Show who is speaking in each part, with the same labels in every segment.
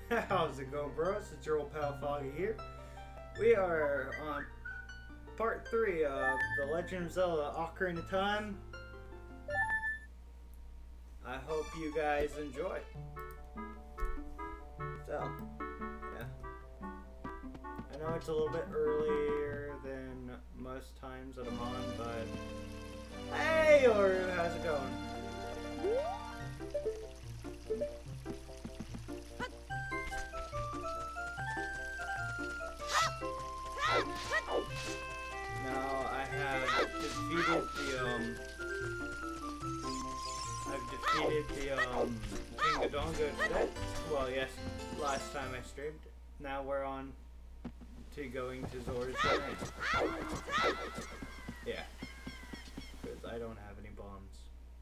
Speaker 1: How's it going, bros? It's your old pal Foggy here. We are on part 3 of The Legend of Zelda Ocarina of Time. I hope you guys enjoy. So, yeah. I know it's a little bit earlier than most times that I'm on, but... Hey, Oru, how's it going? Now I have defeated the King Gadonga today. Well, yes, last time I streamed. Now we're on to going to Zora's Domain. Yeah, because I don't have any bombs.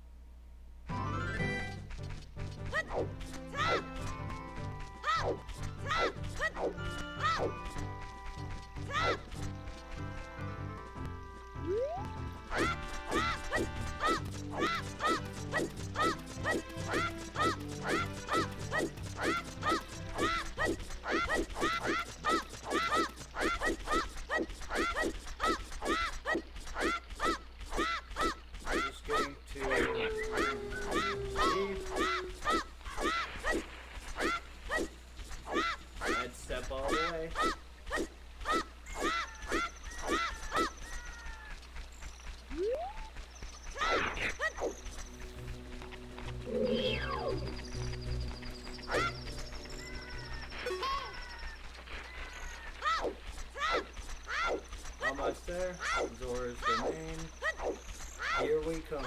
Speaker 1: Almost there. Zora's Domain. Here we come.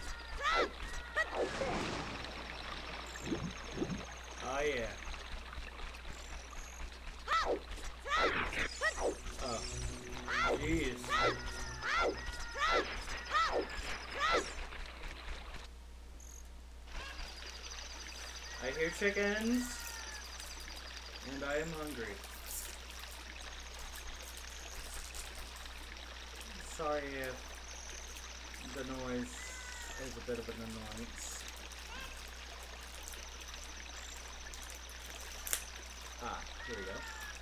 Speaker 1: Oh yeah. Oh. Jeez. I hear chickens. And I am hungry. Sorry if the noise is a bit of an annoyance. Ah, here we go.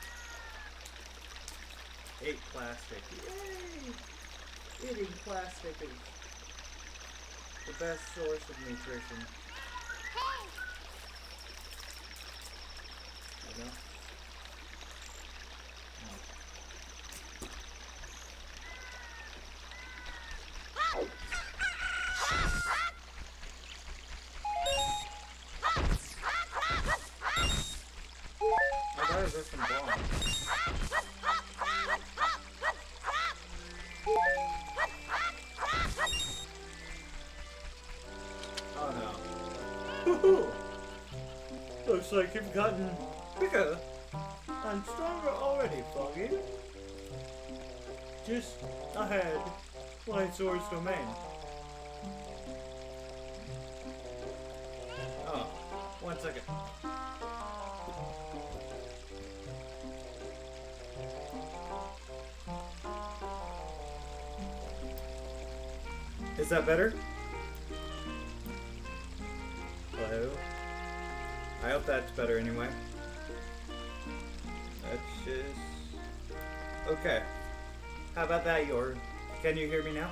Speaker 1: 8 plastic. Yay! Eating plastic is the best source of nutrition. You know? Some bombs. Oh no. Woohoo! Looks like you've gotten bigger and stronger already, Foggy. Just ahead lies Zora's Domain. Oh, 1 second. Is that better? Hello? I hope that's better anyway. That's just... Okay. How about that, Yor? Can you hear me now?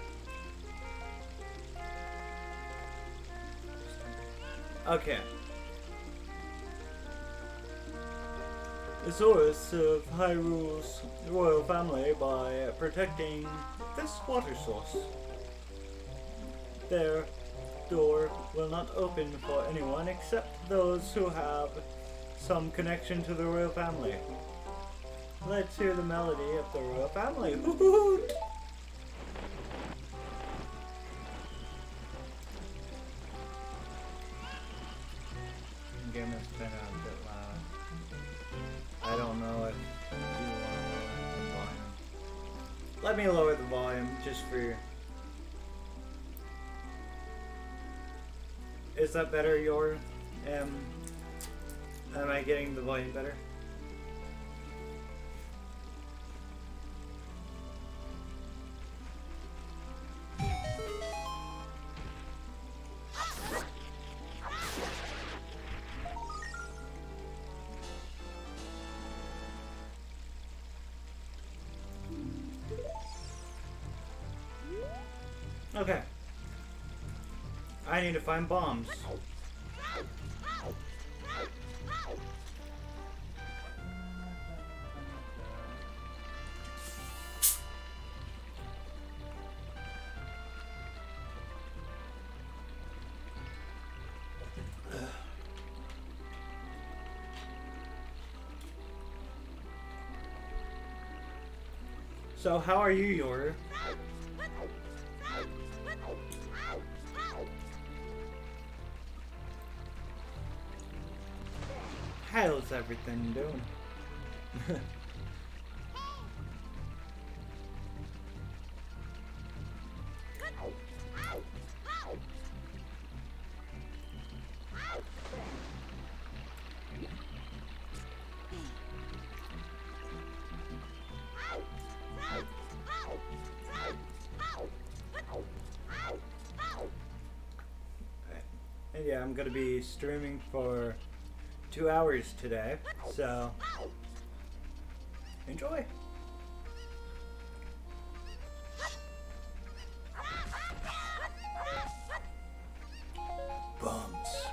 Speaker 1: Okay. The Zoras serve Hyrule's royal family by protecting this water source. Their door will not open for anyone except those who have some connection to the royal family. Let's hear the melody of the royal family. Hoot! The game is kind of a bit loud. I don't know if you want to lower the volume. Let me lower the volume just for you. Is that better, Yor? Am I getting the volume better? I need to find bombs. So how are you, Yoru? How's everything doing? And yeah, I'm gonna be streaming for 2 hours today, so enjoy. Bumps.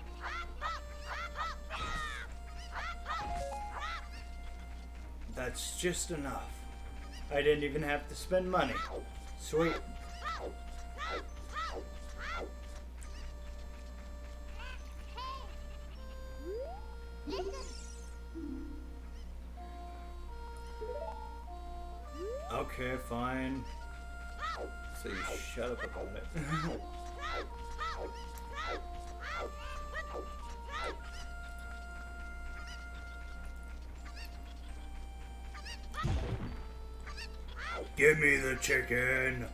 Speaker 1: That's just enough. I didn't even have to spend money. Sweet. Okay, fine. So you shut up about it. Give me the chicken.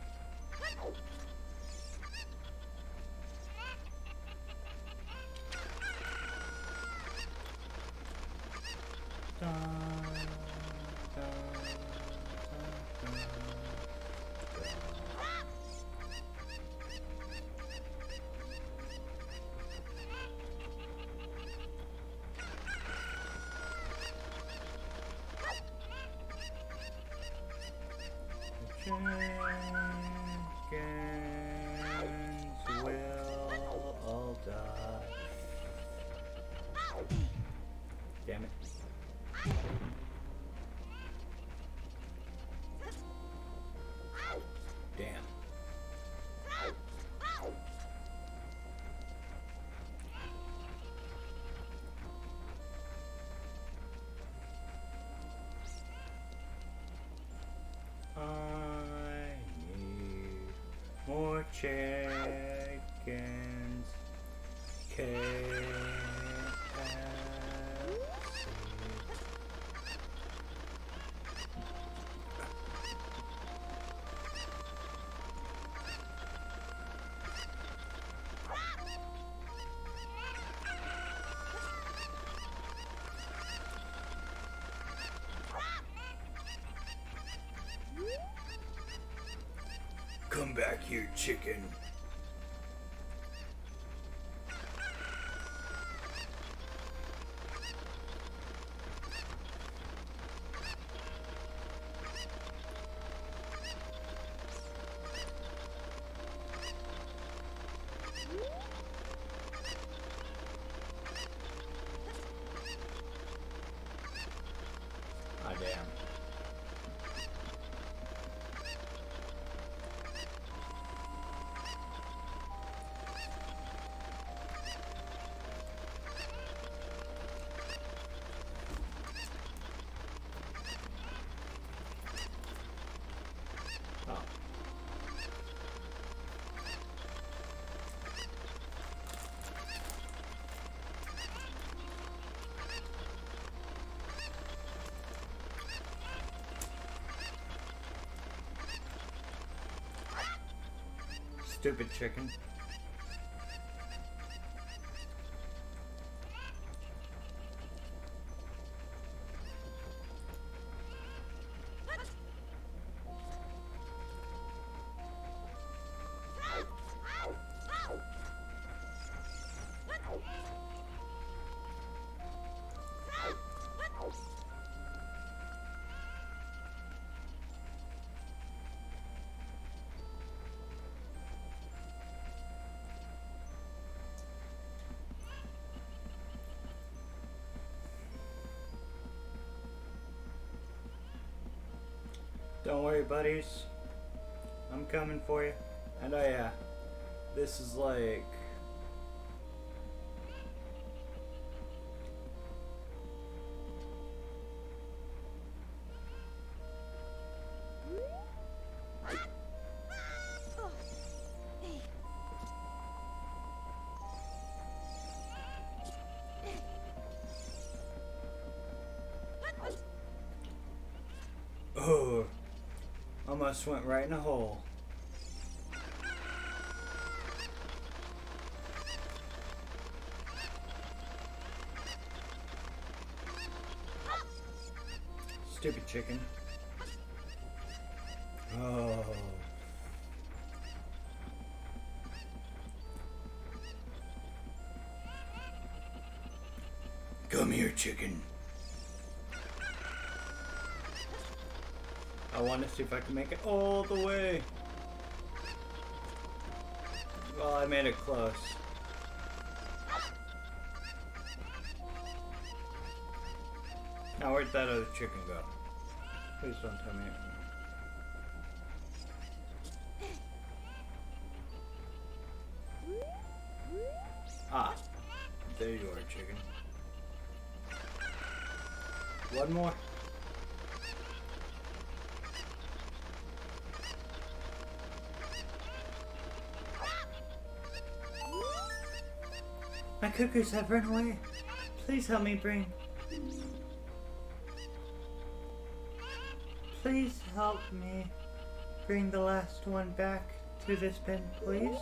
Speaker 1: Chickens will all die. Damn it. Damn. I need more chickens. KFC. Come back here, chicken. Ah, damn. Oh. Stupid chicken. Don't worry, buddies. I'm coming for you. And this is like... Oh, almost went right in a hole. Stupid chicken. Oh. Come here, chicken. I want to see if I can make it all the way. Well, I made it close. Now where'd that other chicken go? Please don't tell me. Ah, there you are, chicken. One more. My cuckoos have run away. Please help me bring... Please help me bring the last one back to this bin, please.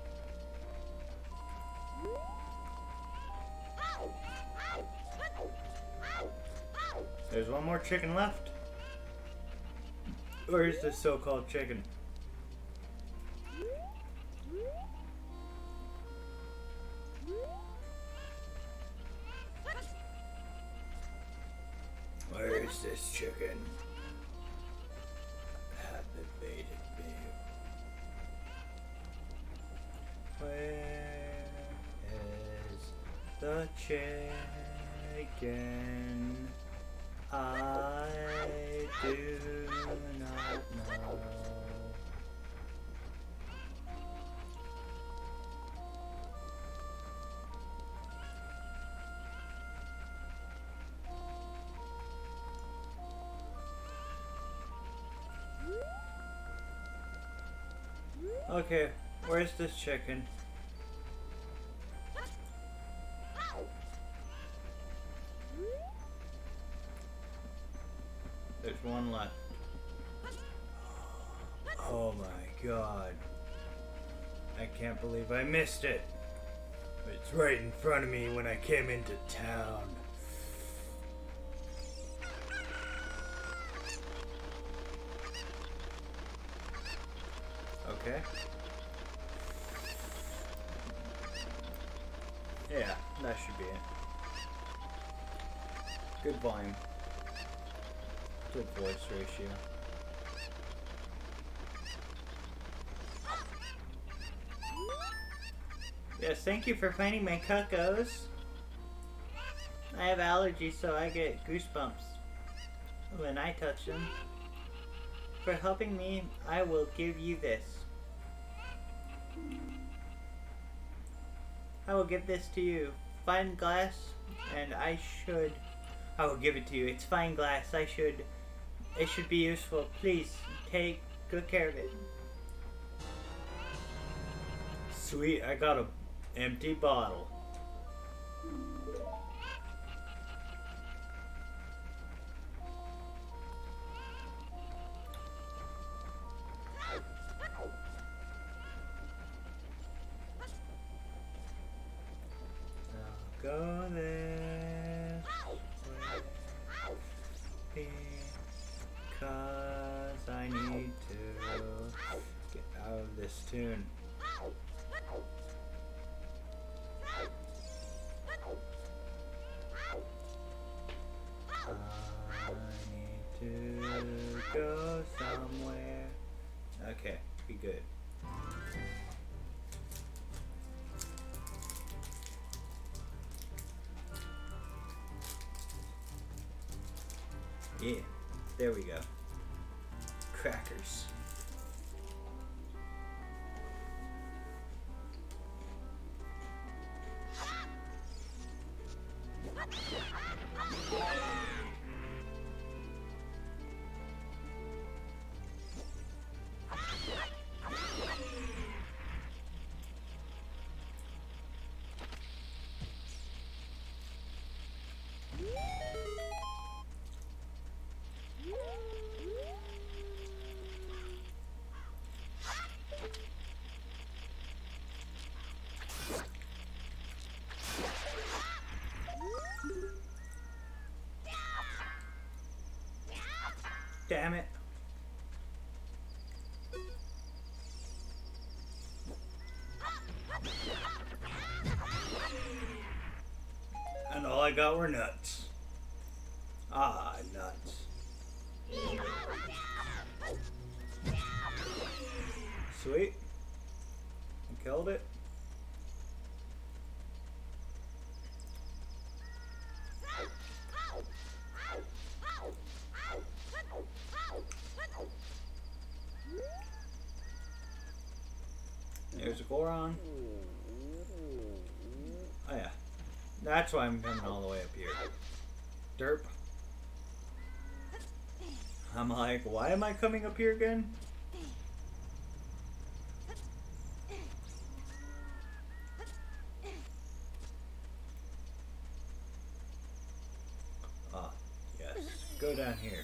Speaker 1: There's one more chicken left. Where is this so-called chicken? Where is this chicken? Captivated me. Where is the chicken? I do not know. Okay, where's this chicken? There's one left. Oh my god. I can't believe I missed it. It's right in front of me when I came into town. Okay. Yeah, that should be it. Good volume. Good voice ratio. Yes, thank you for finding my cuckoos. I have allergies, so I get goosebumps when I touch them. For helping me, I will give you this. I will give this to you. Fine glass, and I will give it to you. It's fine glass. It should be useful. Please, take good care of it. Sweet, I got an empty bottle. Go this way because I need to get out of this tune. I need to go somewhere. Okay, be good. Yeah, there we go. crackers. Damn it. And all I got were nuts. Ah, nuts. Sweet. I killed it. There's a Goron. Oh yeah. That's why I'm coming all the way up here. Derp. I'm like, why am I coming up here again? Ah, yes. Go down here.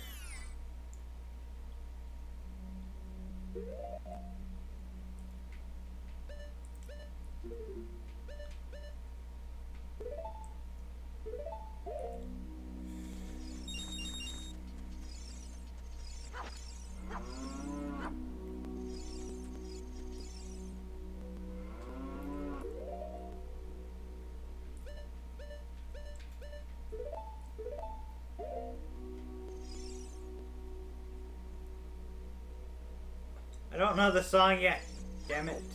Speaker 1: I don't know the song yet. Damn it.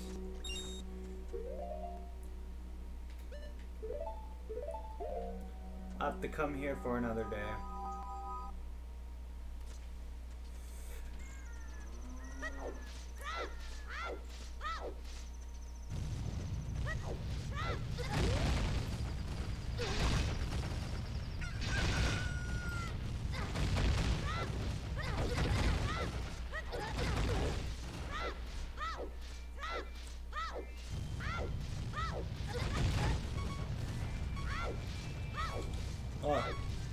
Speaker 1: I'll have to come here for another day. Oh.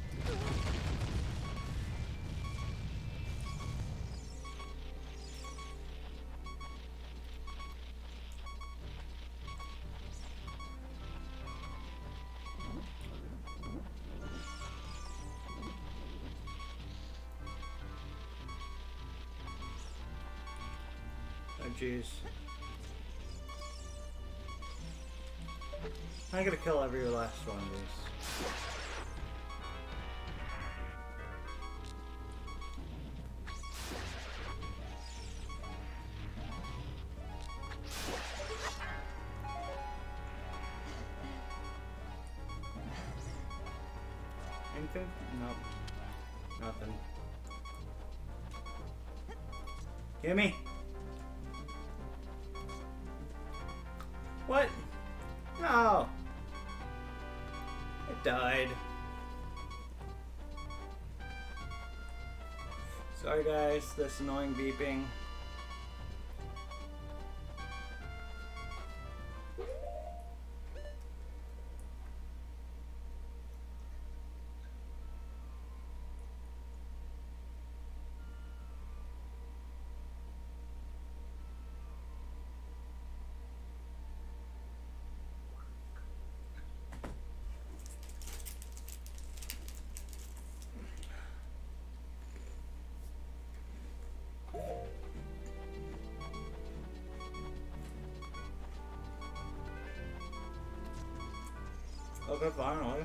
Speaker 1: Oh jeez. I gotta kill every last one of these. Anything? Nope. Nothing. Gimme! What? No! It died. Sorry guys, this annoying beeping. Okay, finally.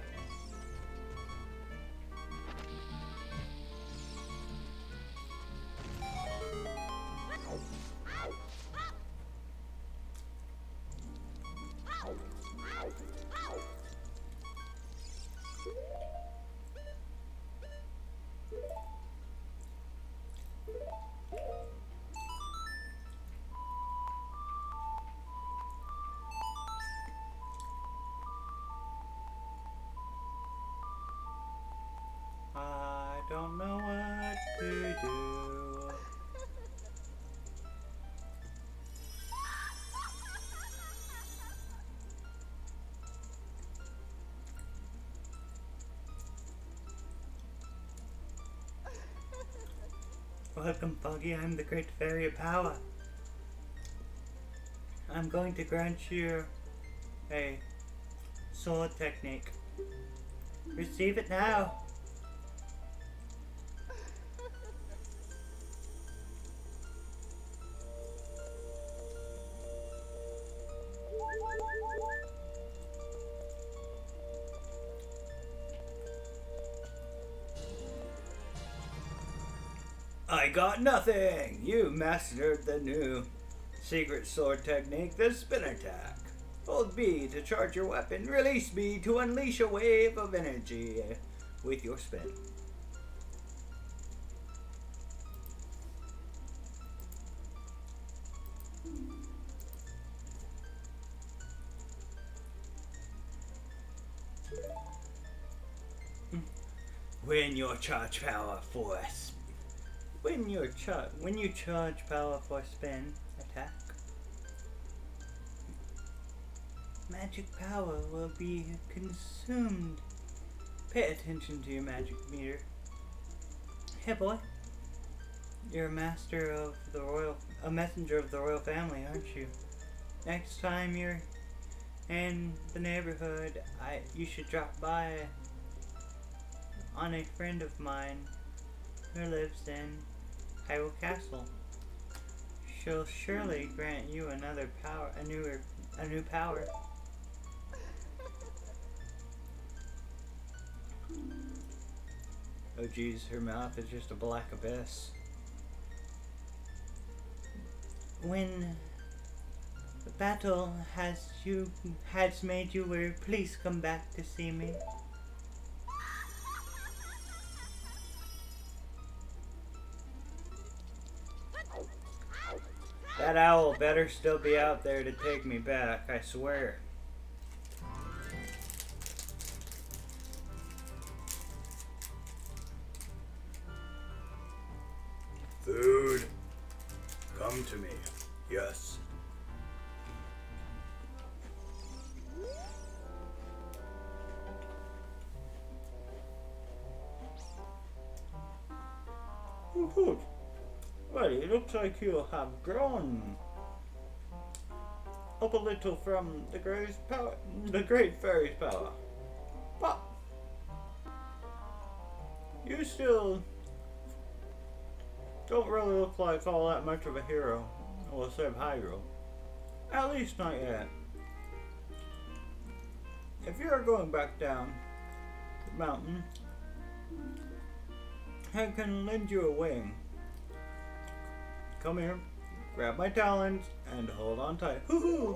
Speaker 1: Welcome, Foggy. I'm the Great Fairy of Power. I'm going to grant you a sword technique. Receive it now. I got nothing! You mastered the new secret sword technique, the spin attack. Hold B to charge your weapon. Release B to unleash a wave of energy with your spin. When you charge power force. When you charge power for spin attack, magic power will be consumed. Pay attention to your magic meter. Hey boy, you're a messenger of the royal family, aren't you? Next time you're in the neighborhood, you should drop by on a friend of mine who lives in Hyrule Castle. She'll surely grant you another power, a new power. Oh geez, her mouth is just a black abyss. When the battle has made you weary, please come back to see me. That owl better still be out there to take me back, I swear. Food. Come to me. Yes. Good. Well, it looks like you have grown up a little from the Great Fairy's power. But you still don't really look like all that much of a hero, or save Hyrule. At least not yet. If you are going back down the mountain, I can lend you a wing. Come here, grab my talons, and hold on tight. Hoo-hoo!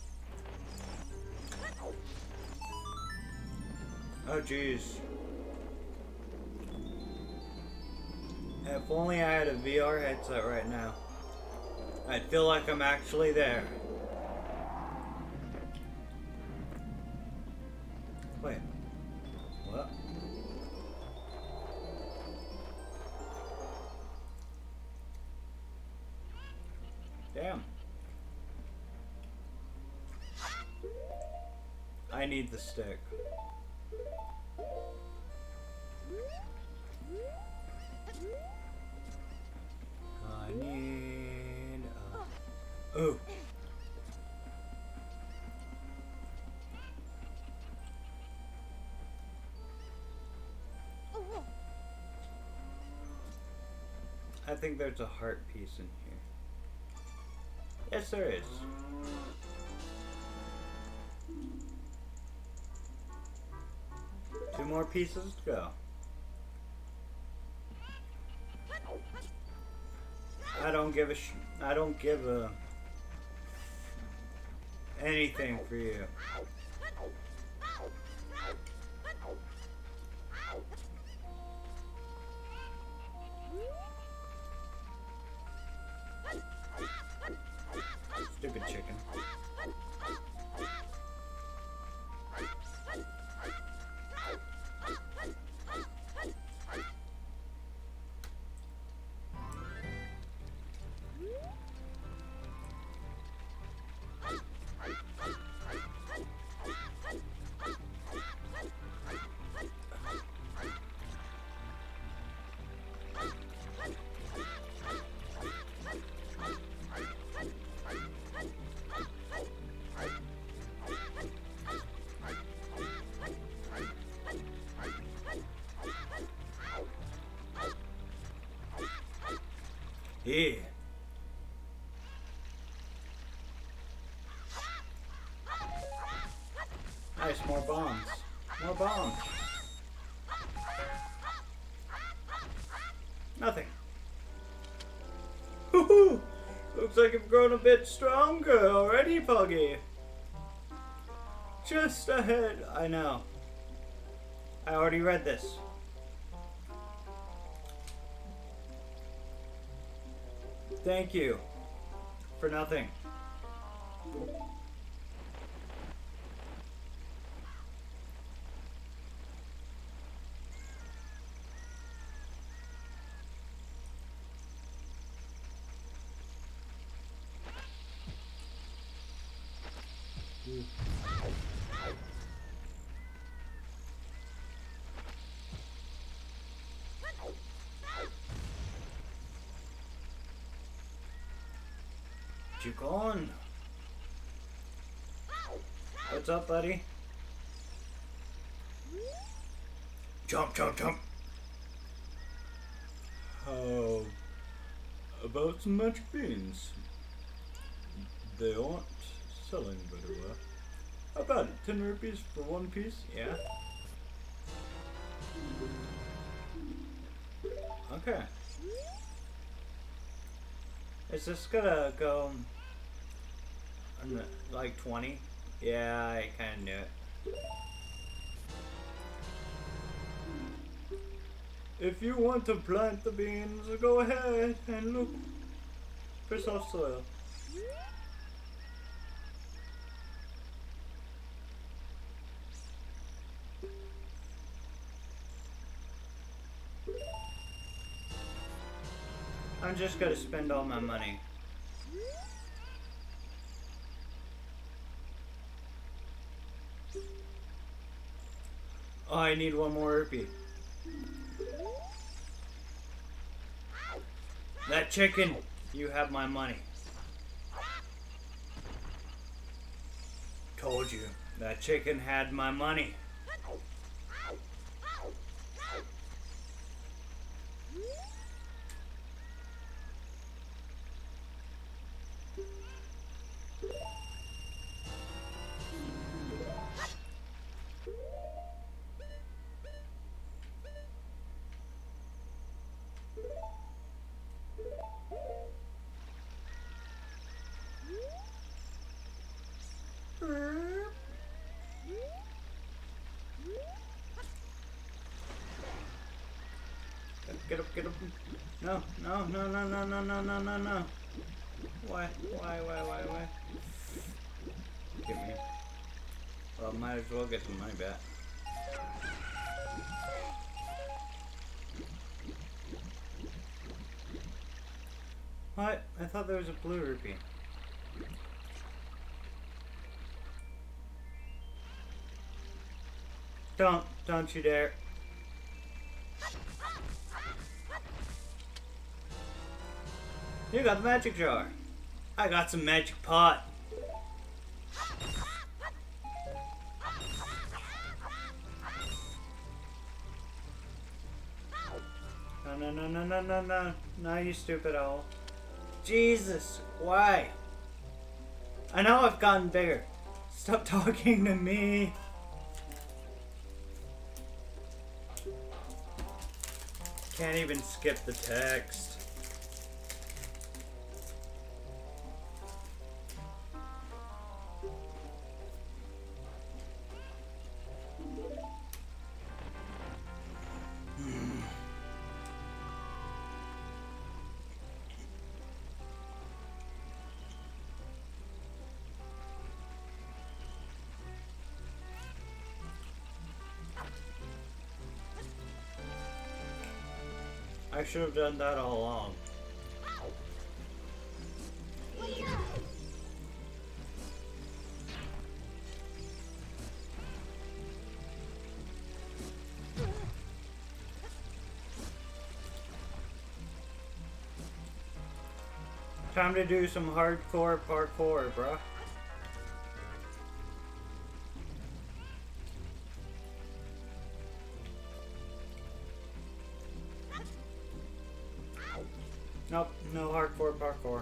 Speaker 1: Oh jeez. If only I had a VR headset right now. I'd feel like I'm actually there. Wait. What? Damn. I need the stick. I need oh. I think there's a heart piece in here. Yes, there is. Two more pieces to go. I don't give a anything for you. Stupid chicken. Yeah. Nice, more bombs. More bombs. Nothing. Woohoo! Looks like I've grown a bit stronger already, Puggy. Just ahead. I know. I already read this. Thank you. For nothing. You gone? What's up, buddy? Jump, jump, jump. How about some magic beans? They aren't selling very well. How about it? 10 rupees for one piece? Yeah. Okay. Is this gonna go like 20? Yeah, I kinda knew it. If you want to plant the beans, go ahead and look for soft soil. I'm just gonna spend all my money. Oh, I need one more rupee. That chicken, you have my money. Told you, that chicken had my money. Get up, get up. No, no, no, no, no, no, no, no, no, no. Why? Give me. Well, might as well get some money back. What? I thought there was a blue rupee. Don't you dare. You got the magic jar. I got some magic pot. No, no, no, no, no, no, no. No, you stupid owl. Jesus, why? I know I've gotten bigger. Stop talking to me. Can't even skip the text. I should have done that all along. Time to do some hardcore parkour, bruh. Nope, no hardcore parkour.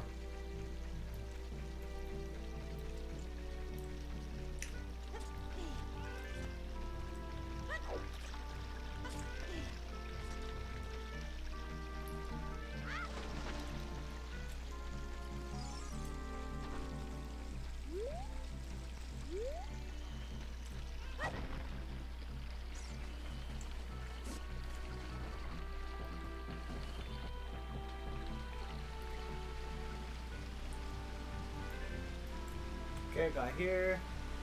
Speaker 1: Okay, got here.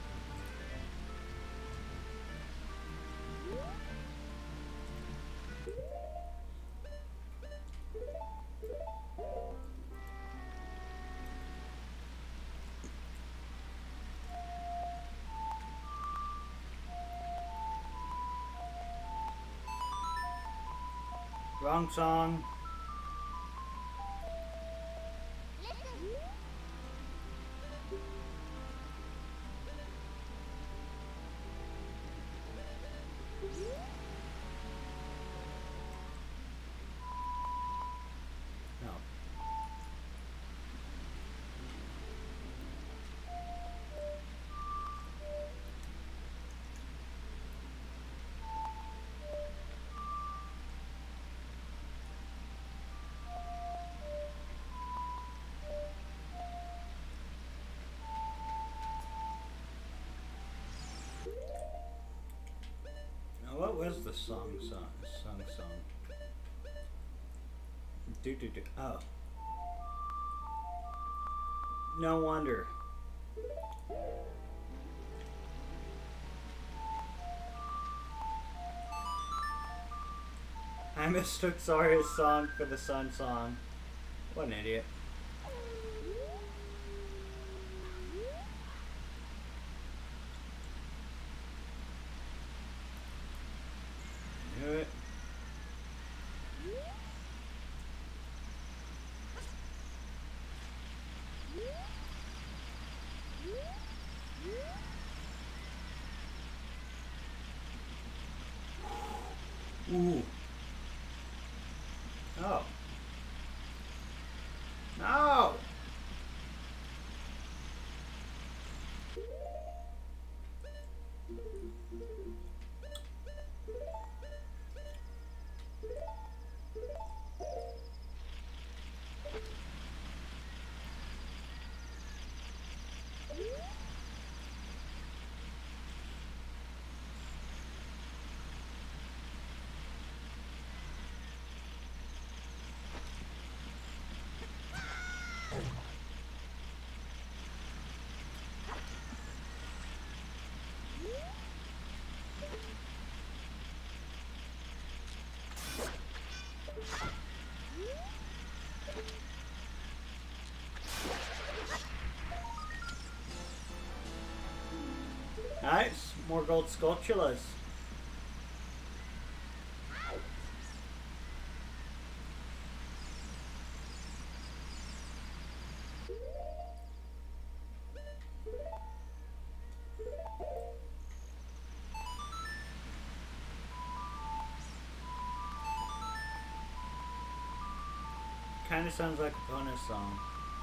Speaker 1: Wrong song. No. Now, what was the song? Do. Oh. No wonder. I mistook Zarya's song for the Sun song. What an idiot. Knew it. Ooh. Oh. No! Nice, more gold sculptulas. Kinda sounds like a bonus song.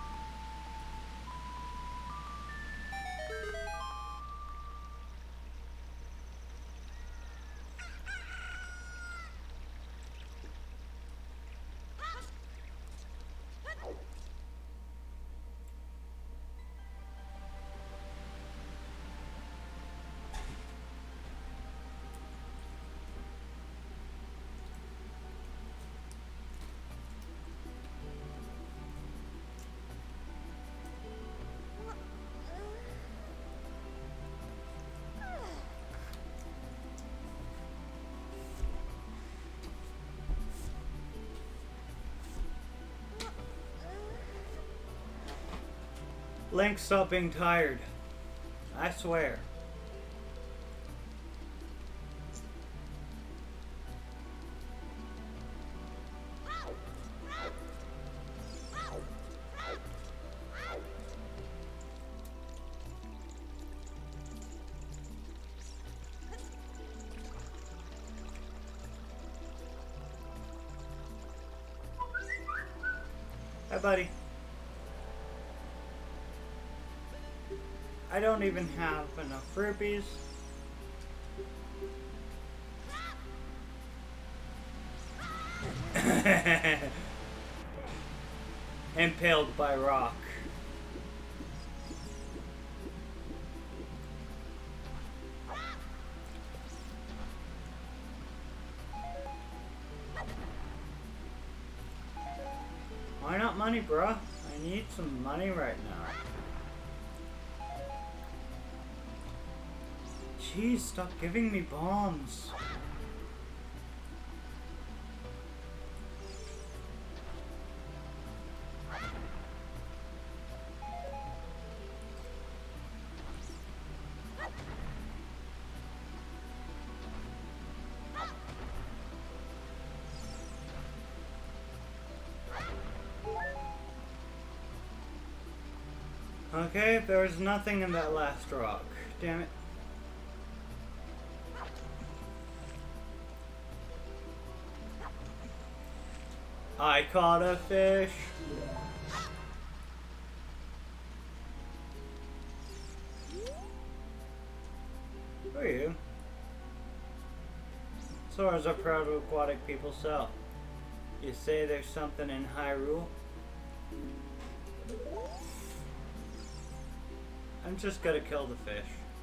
Speaker 1: Link, stop being tired. I swear. Hi, buddy. I don't even have enough rupees. Impaled by rock. Why not money, bruh? I need some money right now. Jeez, stop giving me bombs. Okay, there's nothing in that last rock. Damn it. I caught a fish. Who are you? Swords are proud of aquatic people sell. You say there's something in Hyrule? I'm just gonna kill the fish.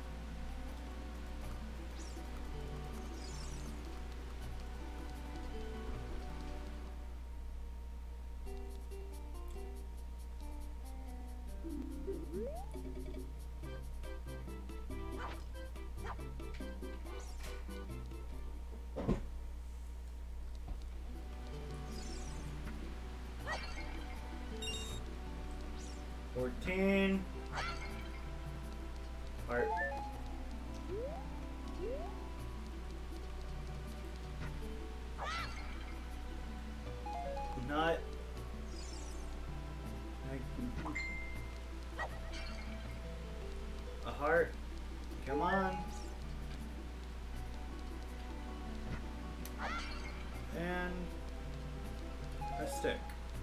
Speaker 1: Heart. Nut. A heart. Come on. And a stick.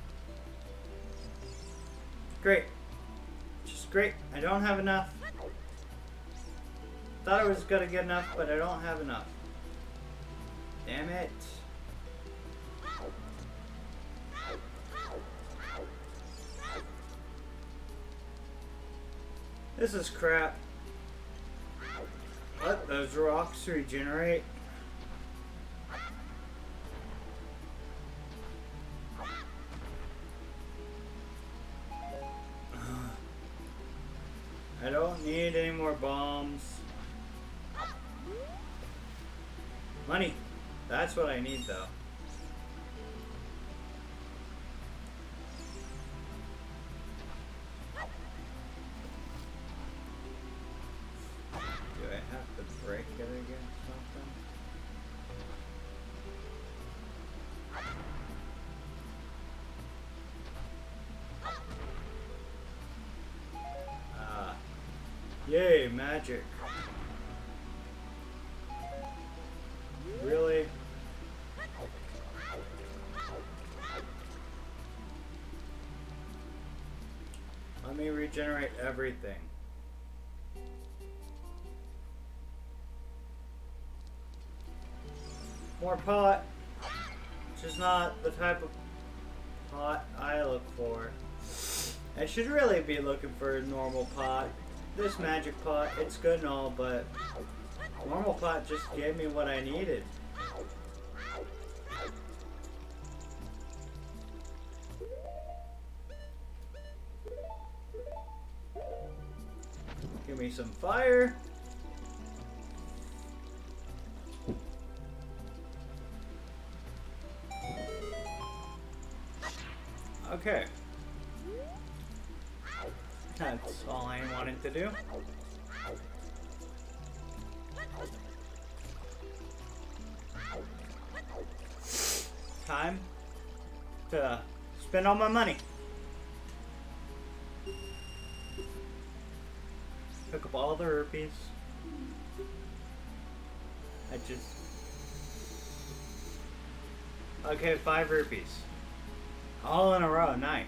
Speaker 1: Great. Just great. I don't have enough. Thought I was gonna get enough, but I don't have enough. Damn it. This is crap. Let those rocks regenerate. I don't need any more bombs. Money. That's what I need, though. Do I have to break it against something? Ah. Yay, magic. Really? Let me regenerate everything. More pot, which is not the type of pot I look for. I should really be looking for a normal pot. This magic pot, it's good and all, but normal pot just gave me what I needed. Give me some fire. Okay. That's all I wanted to do. Time to spend all my money. Pick up all the rupees. I just... Okay, 5 rupees. All in a row, nice.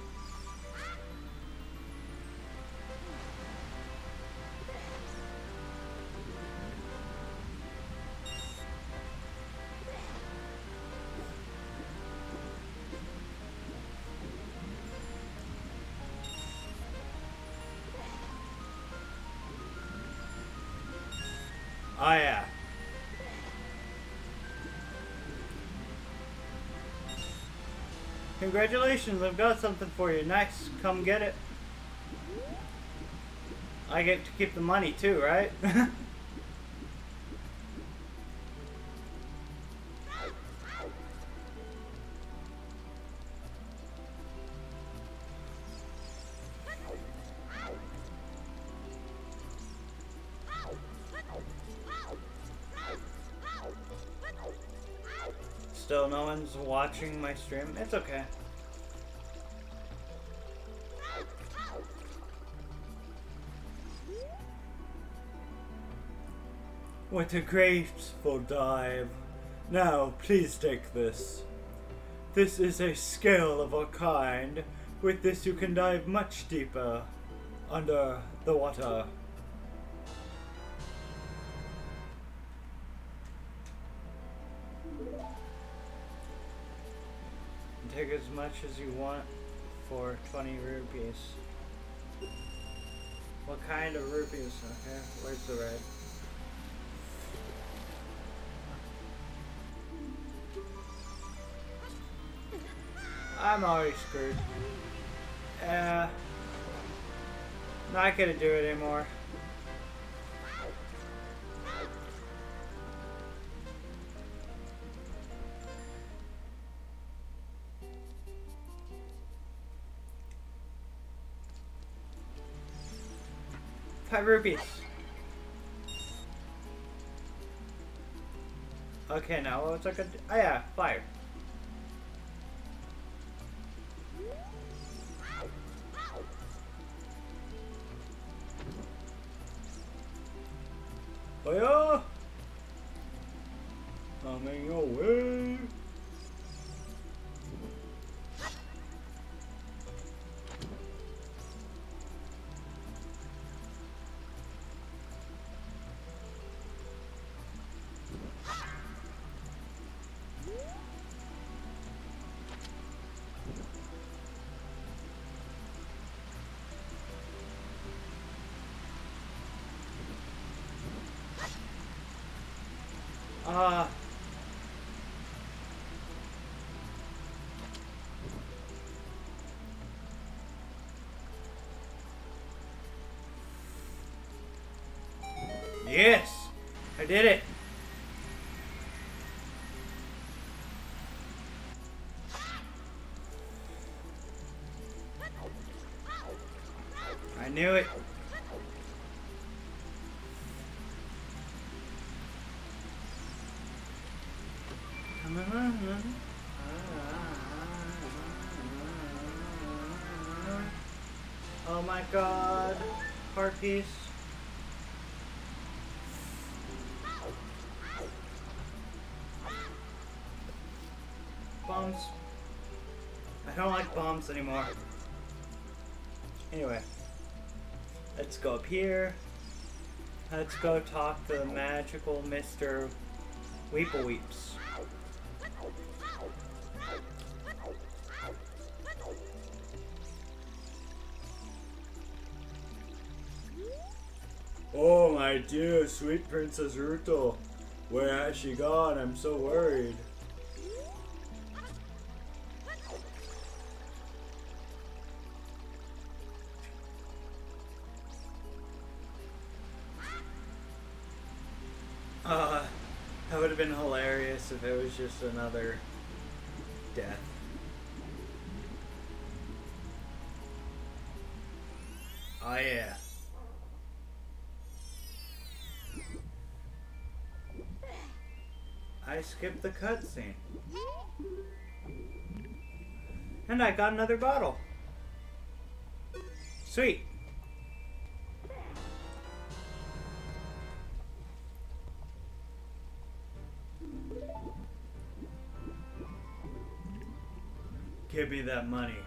Speaker 1: Oh yeah. Congratulations, I've got something for you. Nice, come get it. I get to keep the money too, right? Still no one's watching my stream. It's okay. What a graceful dive. Now, please take this. This is a scale of a kind. With this you can dive much deeper under the water. Take as much as you want for 20 rupees. What kind of rupees? Okay, where's the red? I'm already screwed. Not gonna do it anymore. ₹5. Okay, now what's I gonna do? Oh yeah, fire. Oh yeah! Coming your way! Yes! I did it! I knew it! Oh my god! Heart piece. Bombs. I don't like bombs anymore. Anyway. Let's go up here. Let's go talk to the magical Mr. Weeps. Oh my dear sweet Princess Ruto. Where has she gone? I'm so worried. That would have been hilarious if it was just another death. Oh yeah. I skipped the cutscene. And I got another bottle. Sweet. Give me that money.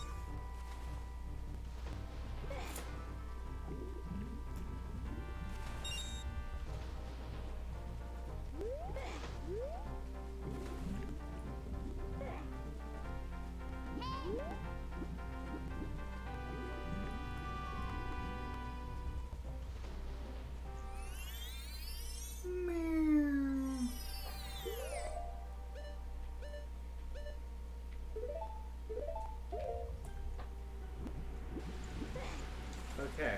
Speaker 1: Okay.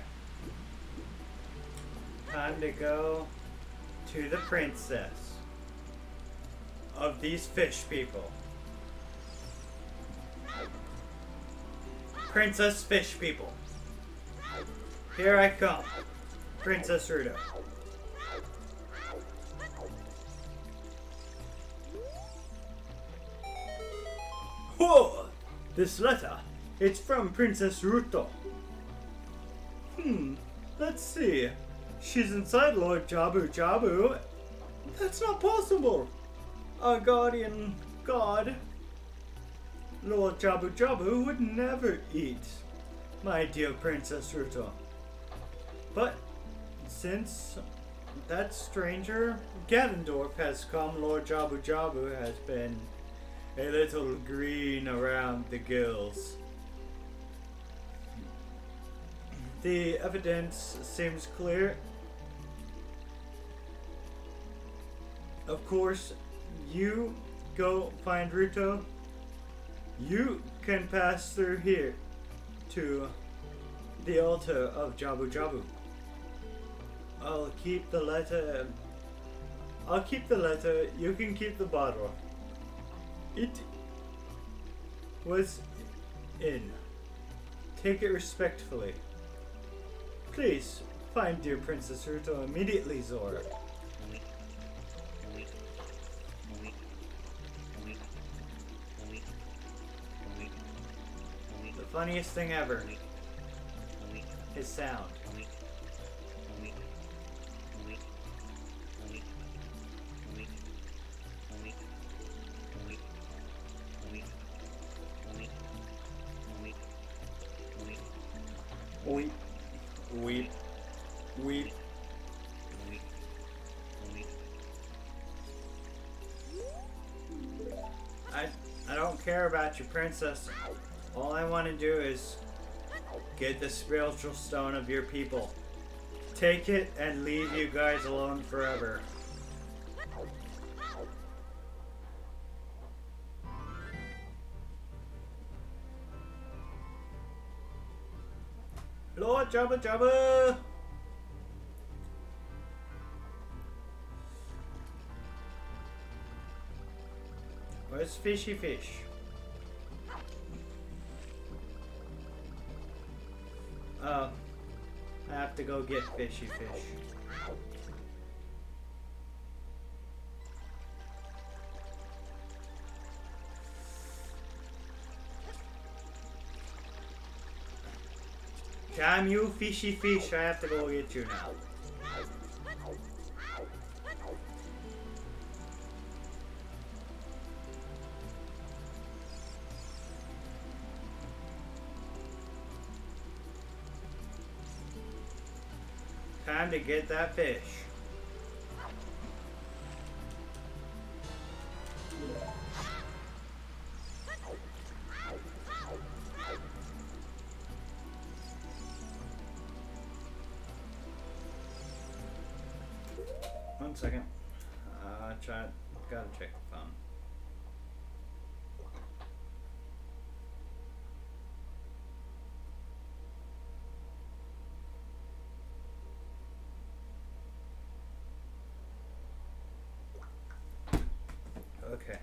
Speaker 1: Time to go to the princess of these fish people. Princess Fish People. Here I come. Princess Ruto. Whoa! This letter, it's from Princess Ruto. Let's see. She's inside Lord Jabu Jabu. That's not possible. Our guardian god, Lord Jabu Jabu, would never eat my dear Princess Ruto. But since that stranger Ganondorf has come, Lord Jabu Jabu has been a little green around the gills. The evidence seems clear. Of course, you go find Ruto. You can pass through here to the altar of Jabu Jabu. I'll keep the letter. You can keep the bottle. It was in. Take it respectfully. Please, find dear Princess Ruto immediately, Zora. The funniest thing ever. His sound. Weep. Weep. Weep. I don't care about your princess. All I want to do is get the spiritual stone of your people. Take it and leave you guys alone forever. Lord Jabba Jabba! Where's Fishy Fish? Oh, I have to go get Fishy Fish. Damn you, Fishy Fish, I have to go get you now. Time to get that fish. One second. Gotta check the phone. Okay.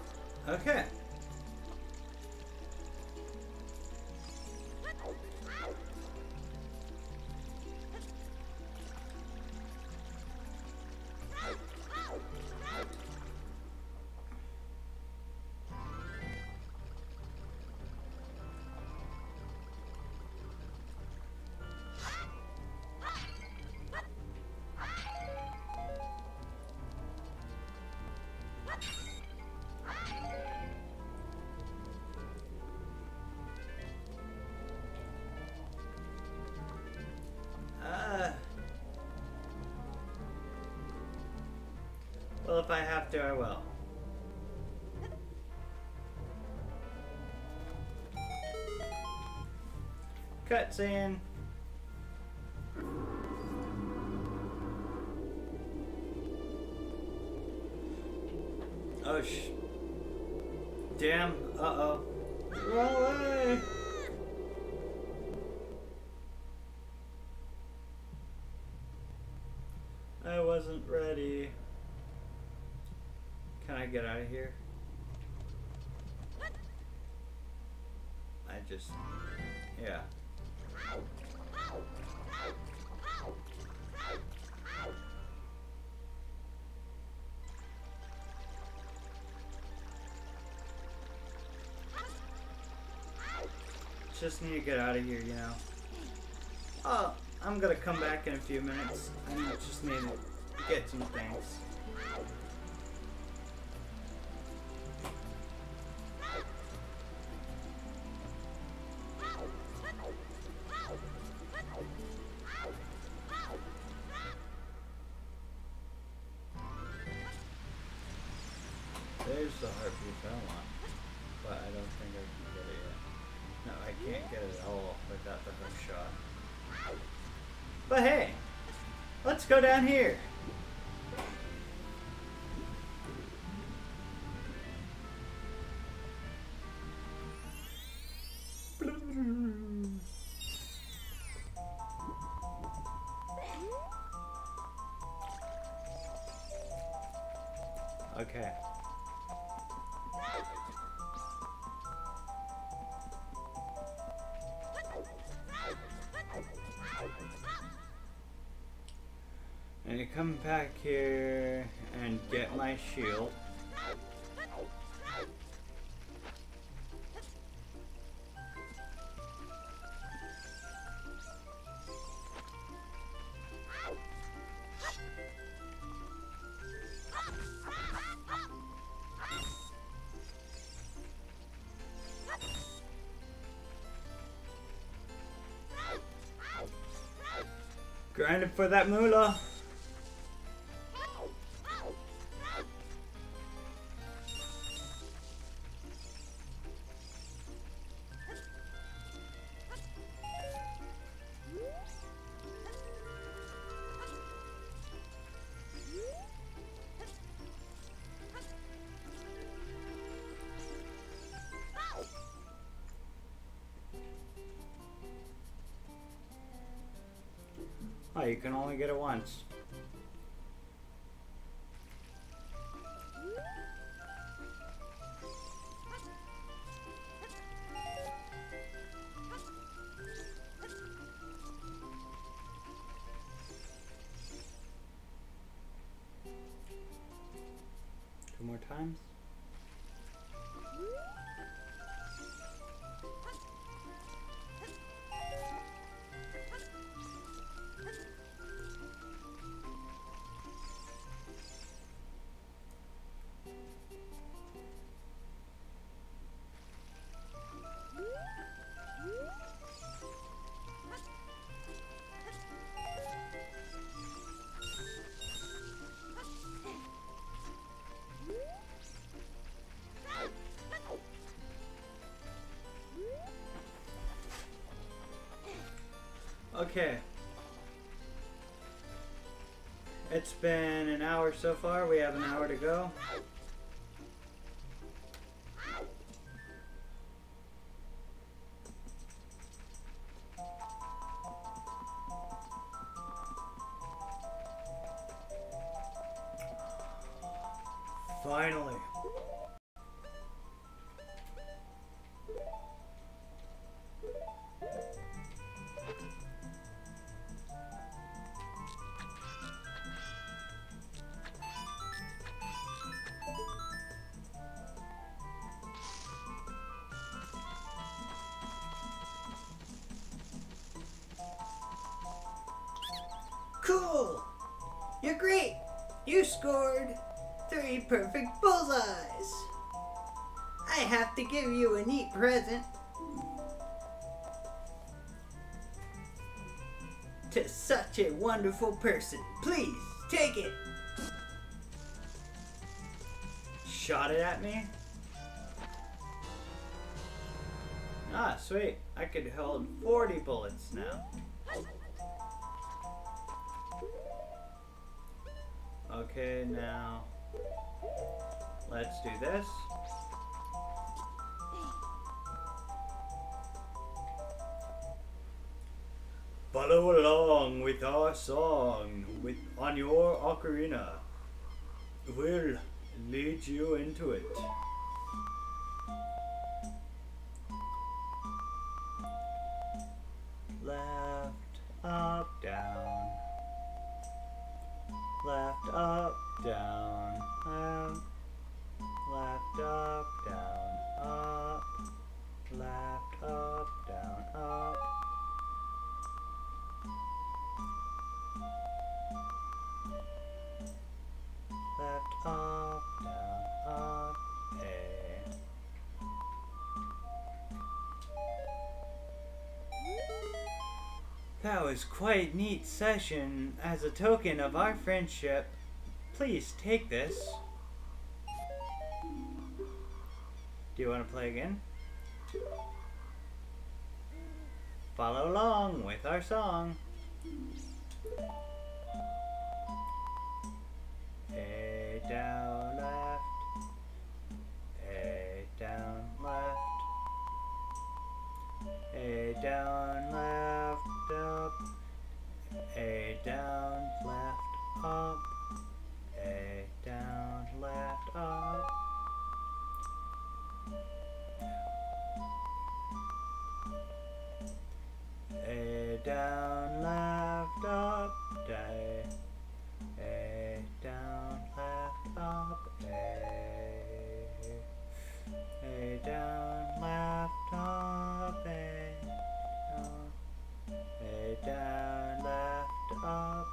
Speaker 1: Okay. if I have to, I will. Cutscene. Oh damn. Uh-oh. Run away. I wasn't ready. Can I get out of here? Yeah. Just need to get out of here, you know. Oh, I'm gonna come back in a few minutes. I just need to get some things. There's the heartbeat I want, but I don't think I can get it yet. No, I can't get it at all without the hook shot. But hey, let's go down here. Okay. And you come back here and get my shield. Grinding for that moolah. Oh, you can only get it once. Two more times. Okay. It's been an hour so far. We have an hour to go. Finally. Cool! You're great! You scored 3 perfect bullseyes! I have to give you a neat present. To such a wonderful person. Please, take it! shot it at me? Ah, sweet. I could hold 40 bullets now. Okay, now let's do this. Follow along with our song on your ocarina. We'll lead you into it. Left, up, down. Left, up, down. Left, up, down, up. Left, up, down, up. Left, up, down, up, A. That was quite a neat session. As a token of our friendship, please take this. Do you want to play again? Follow along with our song. A down left, A down left, A down left up, A down left up, A down left up. A down left up, A down left up, A down left up, A down left up,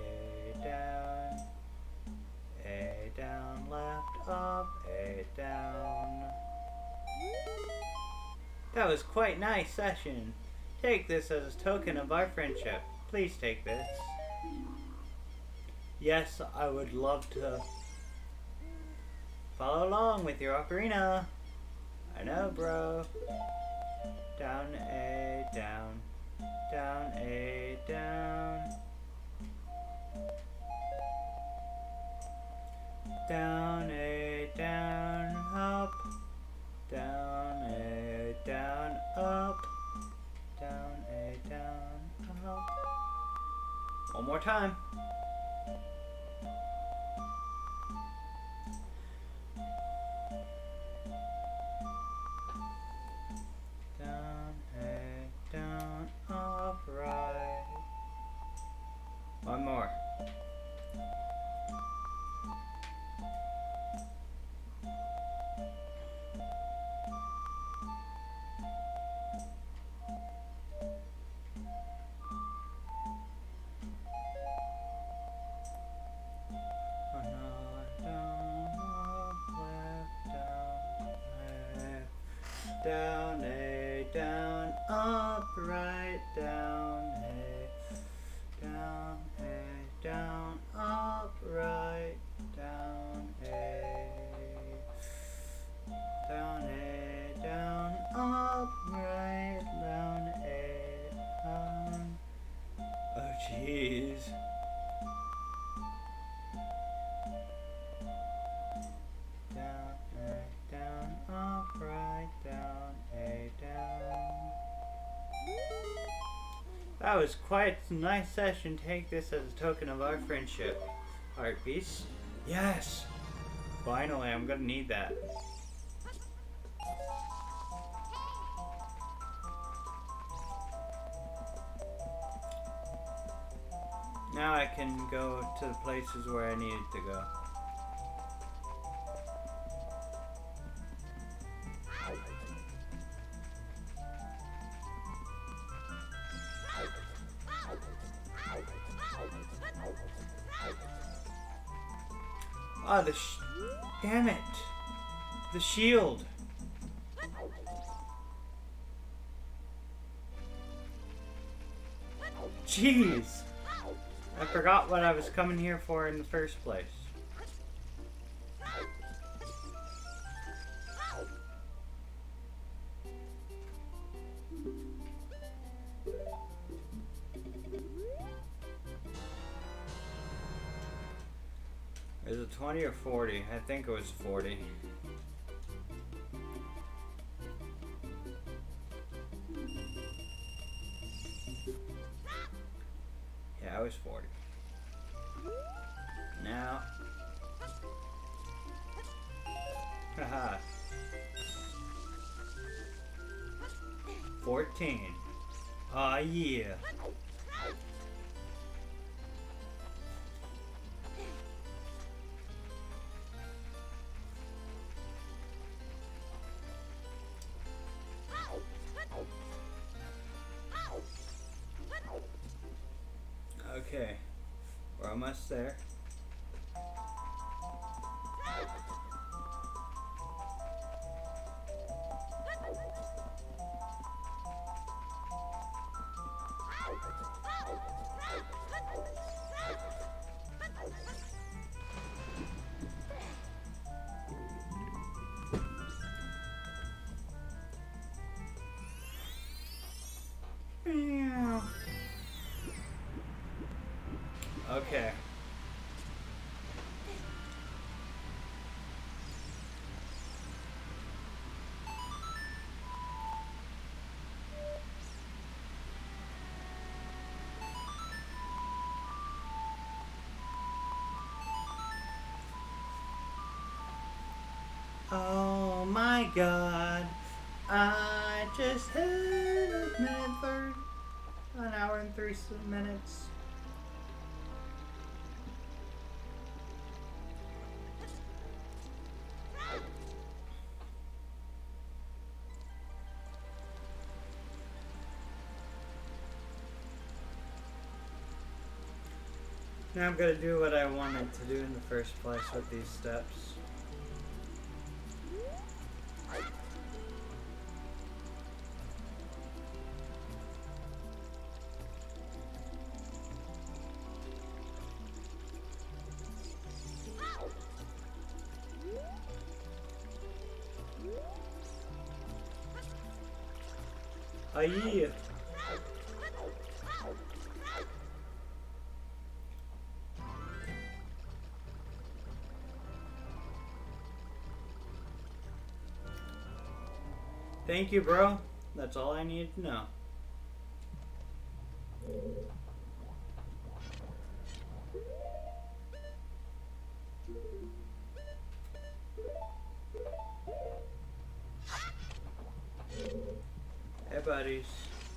Speaker 1: A down left up, A down. That was quite a nice session. Take this as a token of our friendship. Please take this. Yes, I would love to follow along with your ocarina. I know, bro. Down, A, down. Down, A, down. Down, A, down, up. Down, A, down, up. Down, A, down, up. One more time. Down, A, down, up, right. One more. Down, A, down, up, right, down, A, down, A, down, up, right, down, A, down, A, down, up, right, down, A, down. Oh, jeez. Down, A, down, up, right, down, A, down. That was quite a nice session. Take this as a token of our friendship. Heart piece. Yes! Finally, I'm gonna need that. Now I can go to the places where I needed to go. Ah, damn it! The shield! Jeez! I forgot what I was coming here for in the first place. Is it 20 or 40? I think it was 40. Yeah, it was 40. Now. Haha. 14. Aw, yeah. Okay, we're almost there. Okay. Oh my god. I just hit an hour and 3 minutes. Now I'm gonna do what I wanted to do in the first place with these steps. Oh yeah. Thank you, bro. That's all I need to know. Hey, buddies.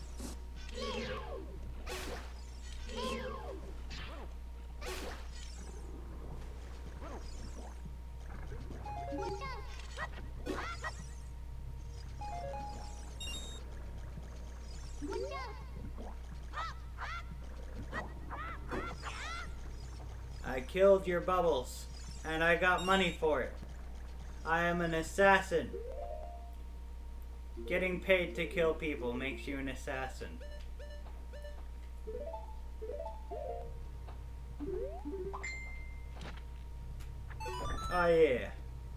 Speaker 1: I killed your bubbles, and I got money for it. I am an assassin. Getting paid to kill people makes you an assassin. Oh yeah.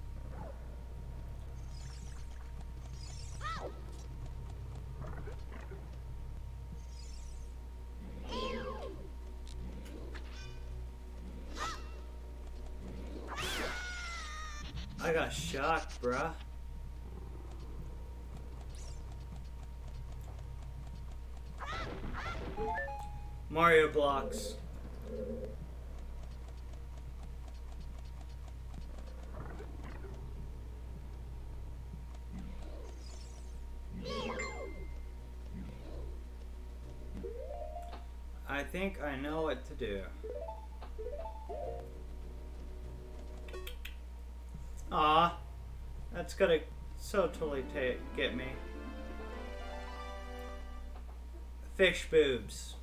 Speaker 1: I got shocked, bruh. Mario blocks. I think I know what to do. Aw, that's gonna so totally get me. Fish boobs.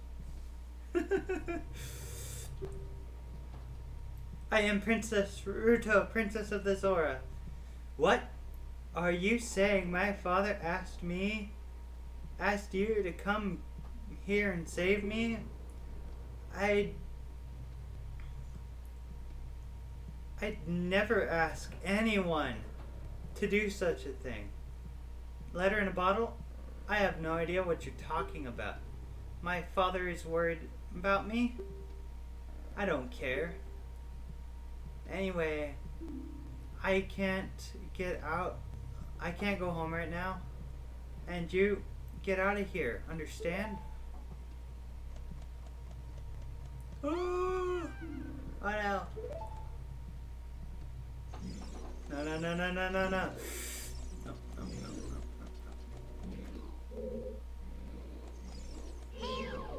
Speaker 1: I am Princess Ruto, Princess of the Zora. What? Are you saying my father asked you to come here and save me? I'd never ask anyone to do such a thing. Letter in a bottle? I have no idea what you're talking about. My father is worried about me? I don't care. Anyway, I can't get out. I can't go home right now. And you get out of here. Understand? Oh no. No, no, no, no, no, no, no. No, no, no, no, no.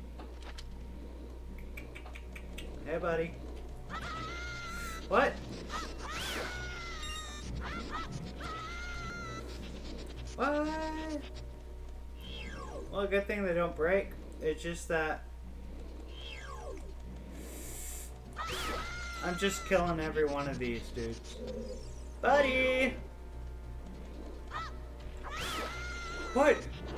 Speaker 1: Hey, buddy. What? What? Well, good thing they don't break. It's just that I'm just killing every one of these dudes. Buddy! What?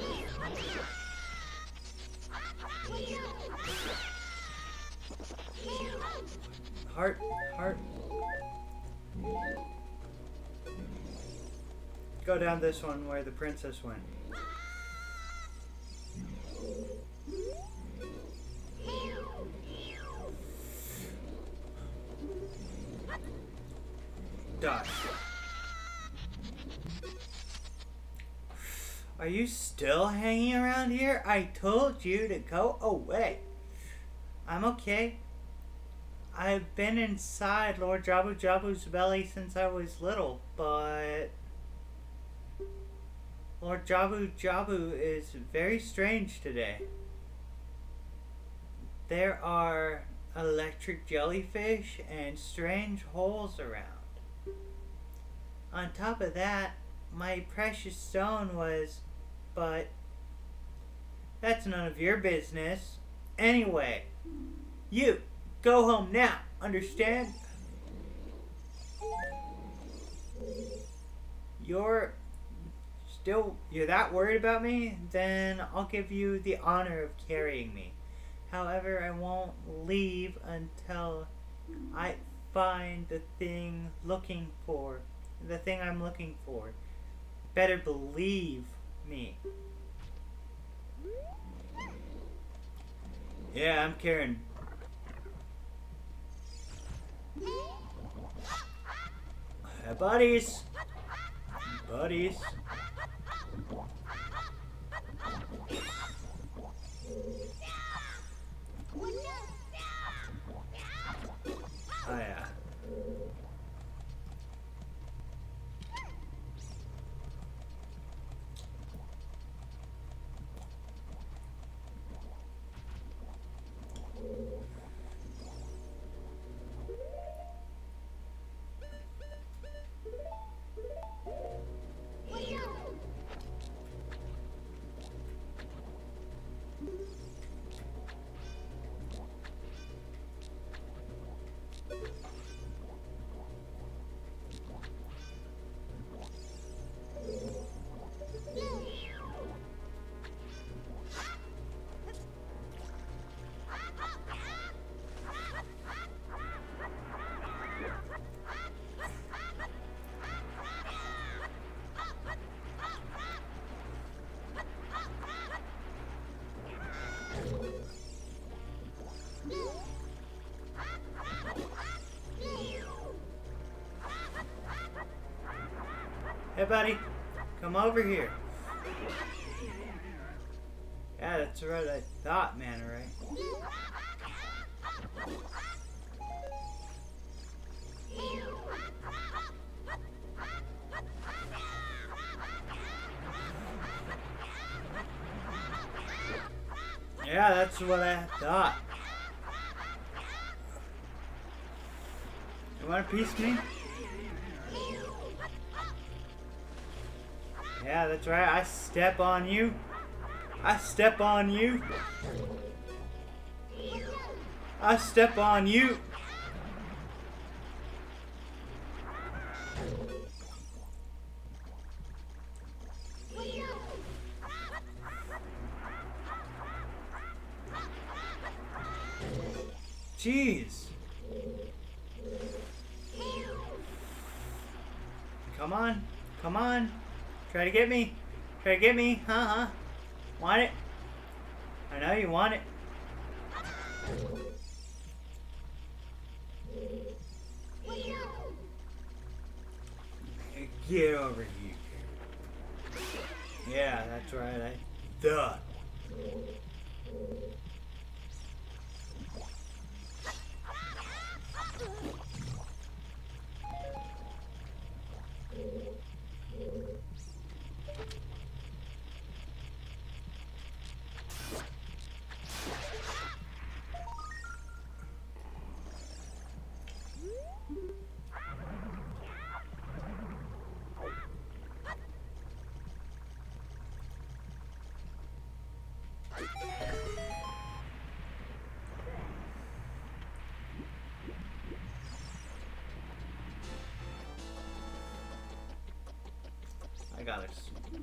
Speaker 1: Heart, heart. Go down this one where the princess went. Die. Are you still hanging around here? I told you to go away. I'm okay. I've been inside Lord Jabu Jabu's belly since I was little, but Lord Jabu Jabu is very strange today. There are electric jellyfish and strange holes around. On top of that, my precious stone was, but that's none of your business. Anyway, you go home now, understand? You're that worried about me? Then I'll give you the honor of carrying me. However, I won't leave until I find the thing I'm looking for. Better believe me. Yeah, I'm carrying. Hey, buddies. Buddies. Oh yeah. Hey, buddy, come over here. Yeah, that's what I thought, man, right? Yeah, that's what I thought. You want a piece of me? Yeah, that's right. I step on you. I step on you. I step on you. Jeez. Come on. Come on. Try to get me. Try to get me. Huh? Want it? I know you want it. Get over here. Yeah, that's right. Duh. I got it.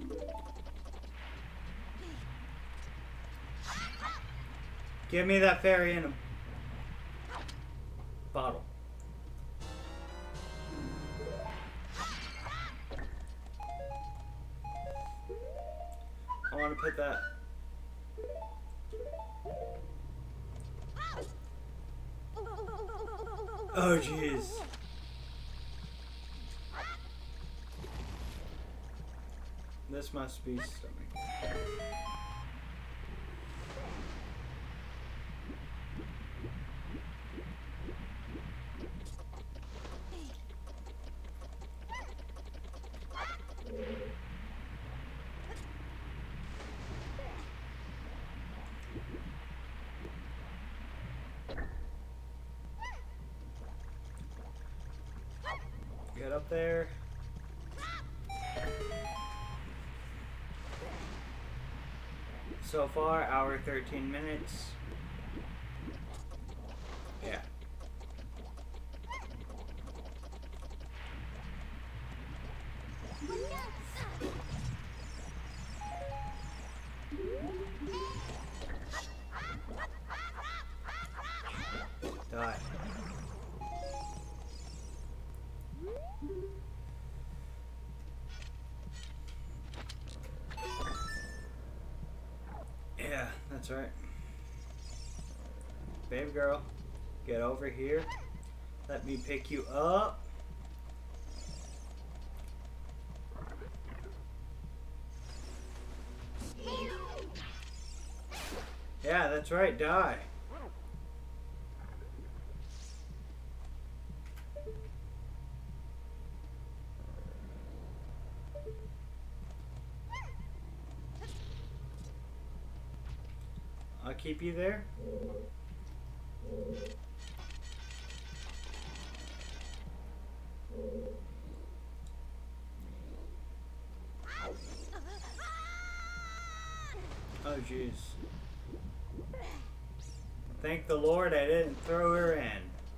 Speaker 1: Give me that fairy in a bottle. I want to put that. Oh, jeez. This must be stomach. Get up there. So far, hour 13 minutes. Yeah. Die. Yeah, that's right. Baby girl, get over here. Let me pick you up. Yeah, that's right, die. I'll keep you there. Oh, jeez. Thank the Lord I didn't throw her in.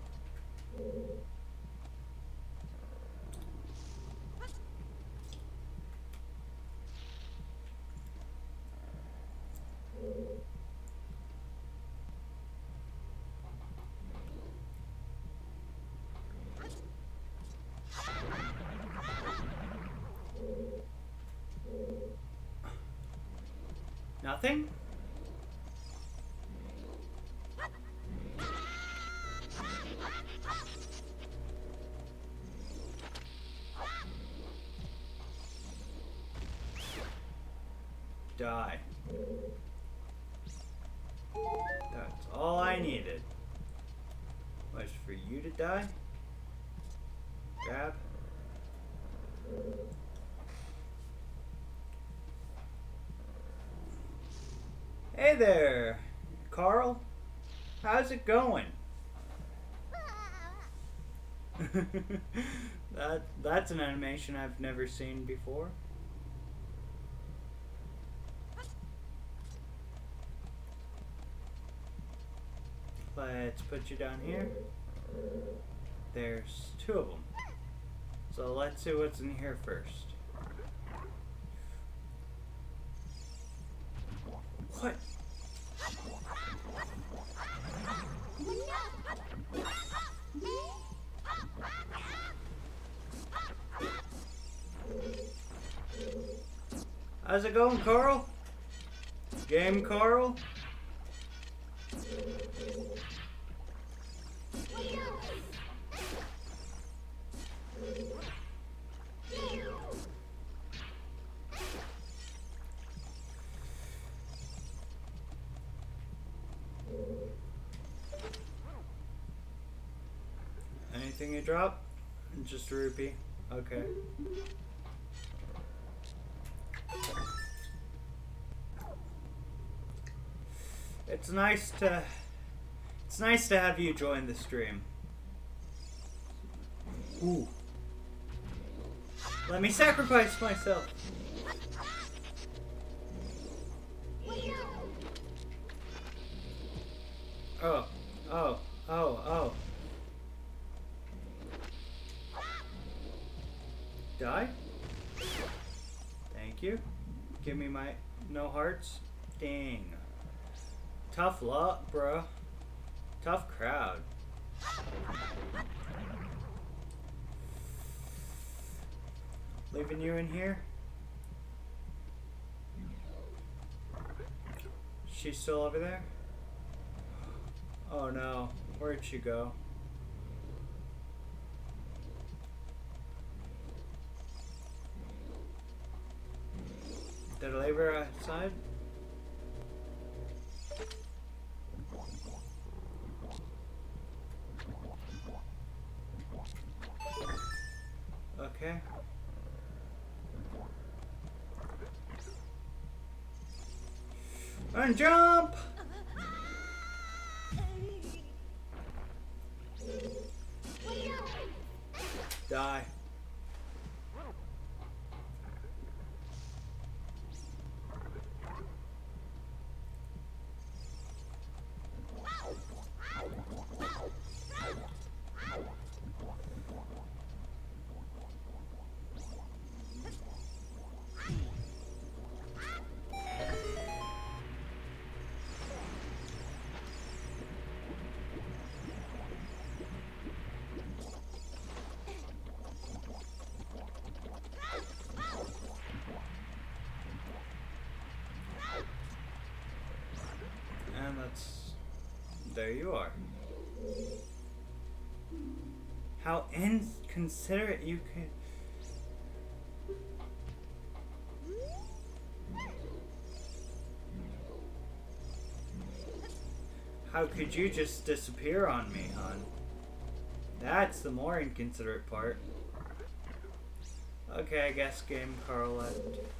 Speaker 1: Nothing? Die. That's all I needed. Was for you to die? Grab. Hey there, Carl. How's it going? That's an animation I've never seen before. Let's put you down here. There's two of them. So let's see what's in here first. What? How's it going, Carl? Game, Carl? Anything you drop? Just a rupee. Okay. It's nice to have you join the stream. Ooh. Let me sacrifice myself. Oh, oh, oh, oh. Die? Thank you. Give me my no hearts. Dang. Tough luck, bro. Tough crowd. Leaving you in here? She's still over there? Oh no. Where'd she go? Did I leave her outside? Okay. And jump! Die. And that's... there you are. How inconsiderate you can... How could you just disappear on me, hon? That's the more inconsiderate part. Okay, I guess game Carl left.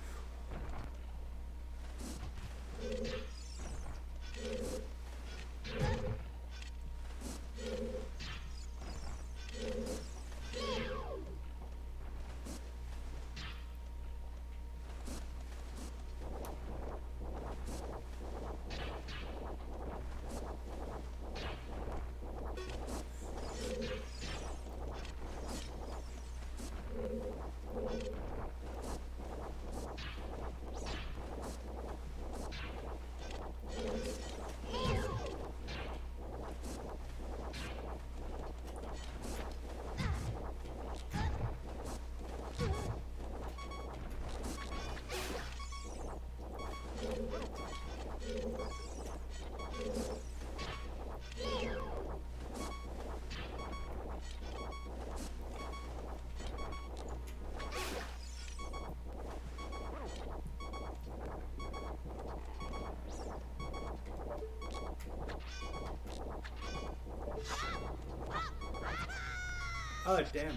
Speaker 1: Oh, damn.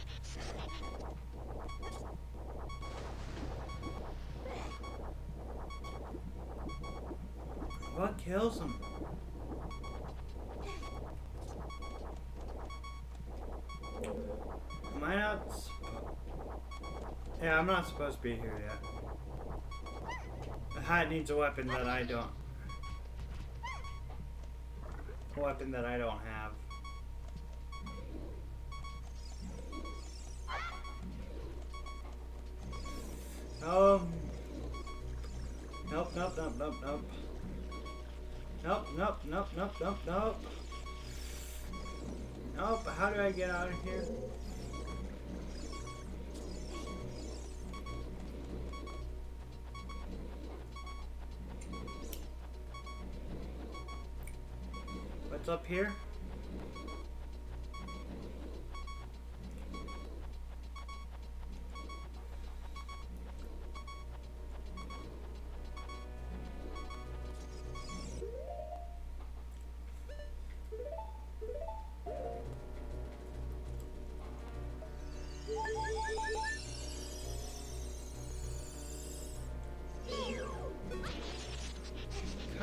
Speaker 1: What kills him? Am I not... Yeah, I'm not supposed to be here yet. The hat needs a weapon that I don't... A weapon that I don't have. Nope, nope, nope, nope, nope. Nope, nope, nope, nope, nope, nope. Nope, how do I get out of here? What's up here?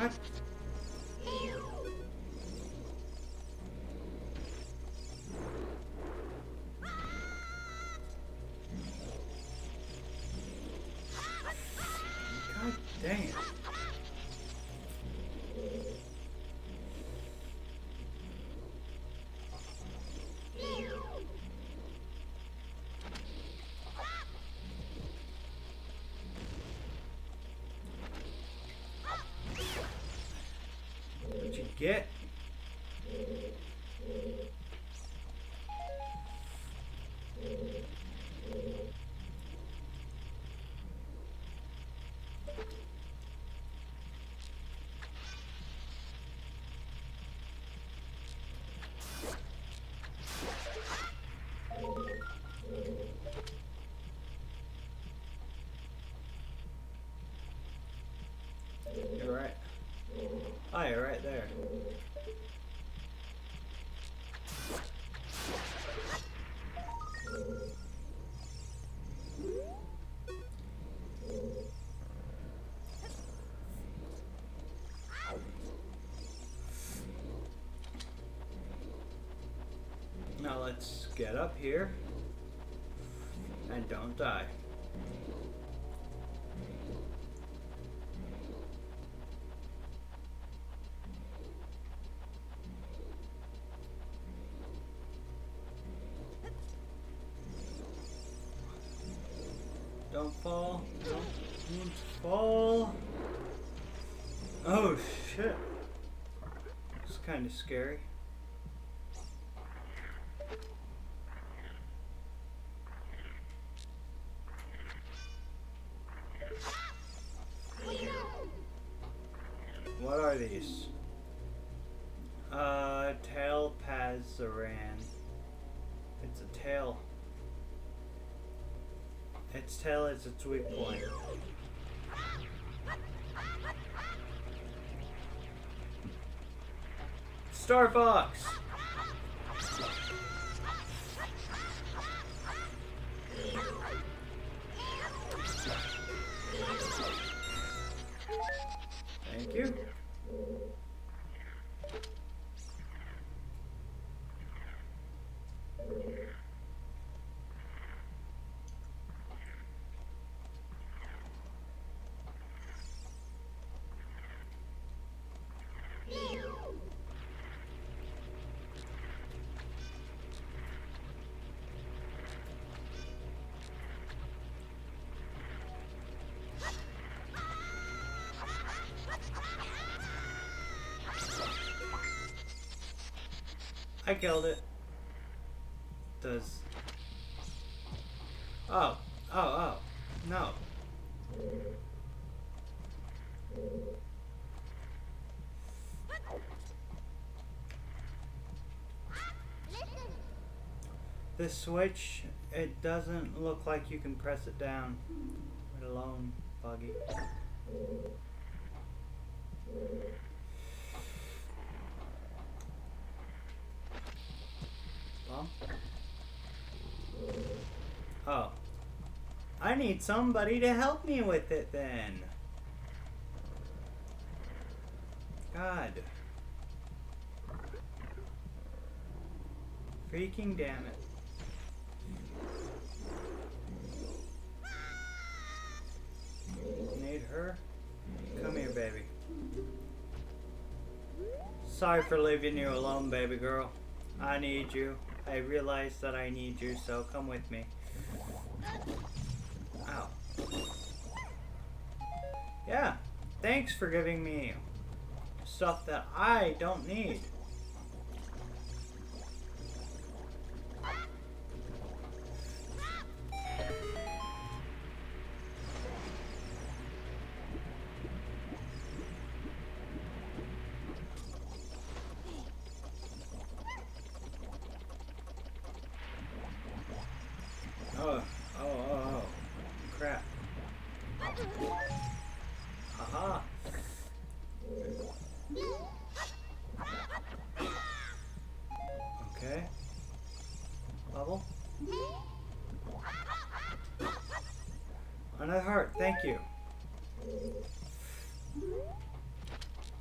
Speaker 1: What? God dang it. What'd you get? You're right. Oh, you're right there. Now let's get up here and don't die. Don't fall. Don't fall. Oh shit. It's kind of scary. What are these? Tail Pazaran. It's a tail. Its tail is its weak point. Star Fox! Thank you. I killed it. Does... Oh. No. This switch, it doesn't look like you can press it down. Let alone buggy. Well. Oh. I need somebody to help me with it then. God. Freaking damn it. Need her? Come here, baby. Sorry for leaving you alone, baby girl. I need you. I realize that I need you, so come with me. Ow. Yeah, thanks for giving me stuff that I don't need. Oh, crap. Haha. Okay. Bubble. Another heart, thank you.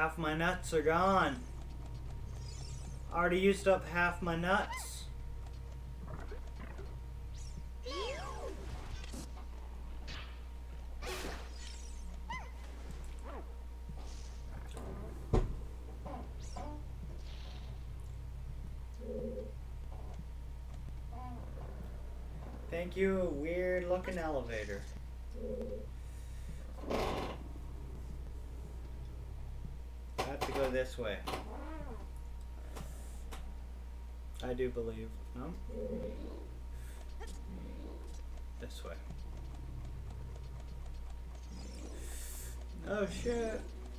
Speaker 1: Half my nuts are gone. Already used up half my nuts. Thank you, weird looking elevator. I have to go this way. I do believe. No? This way. Oh shit.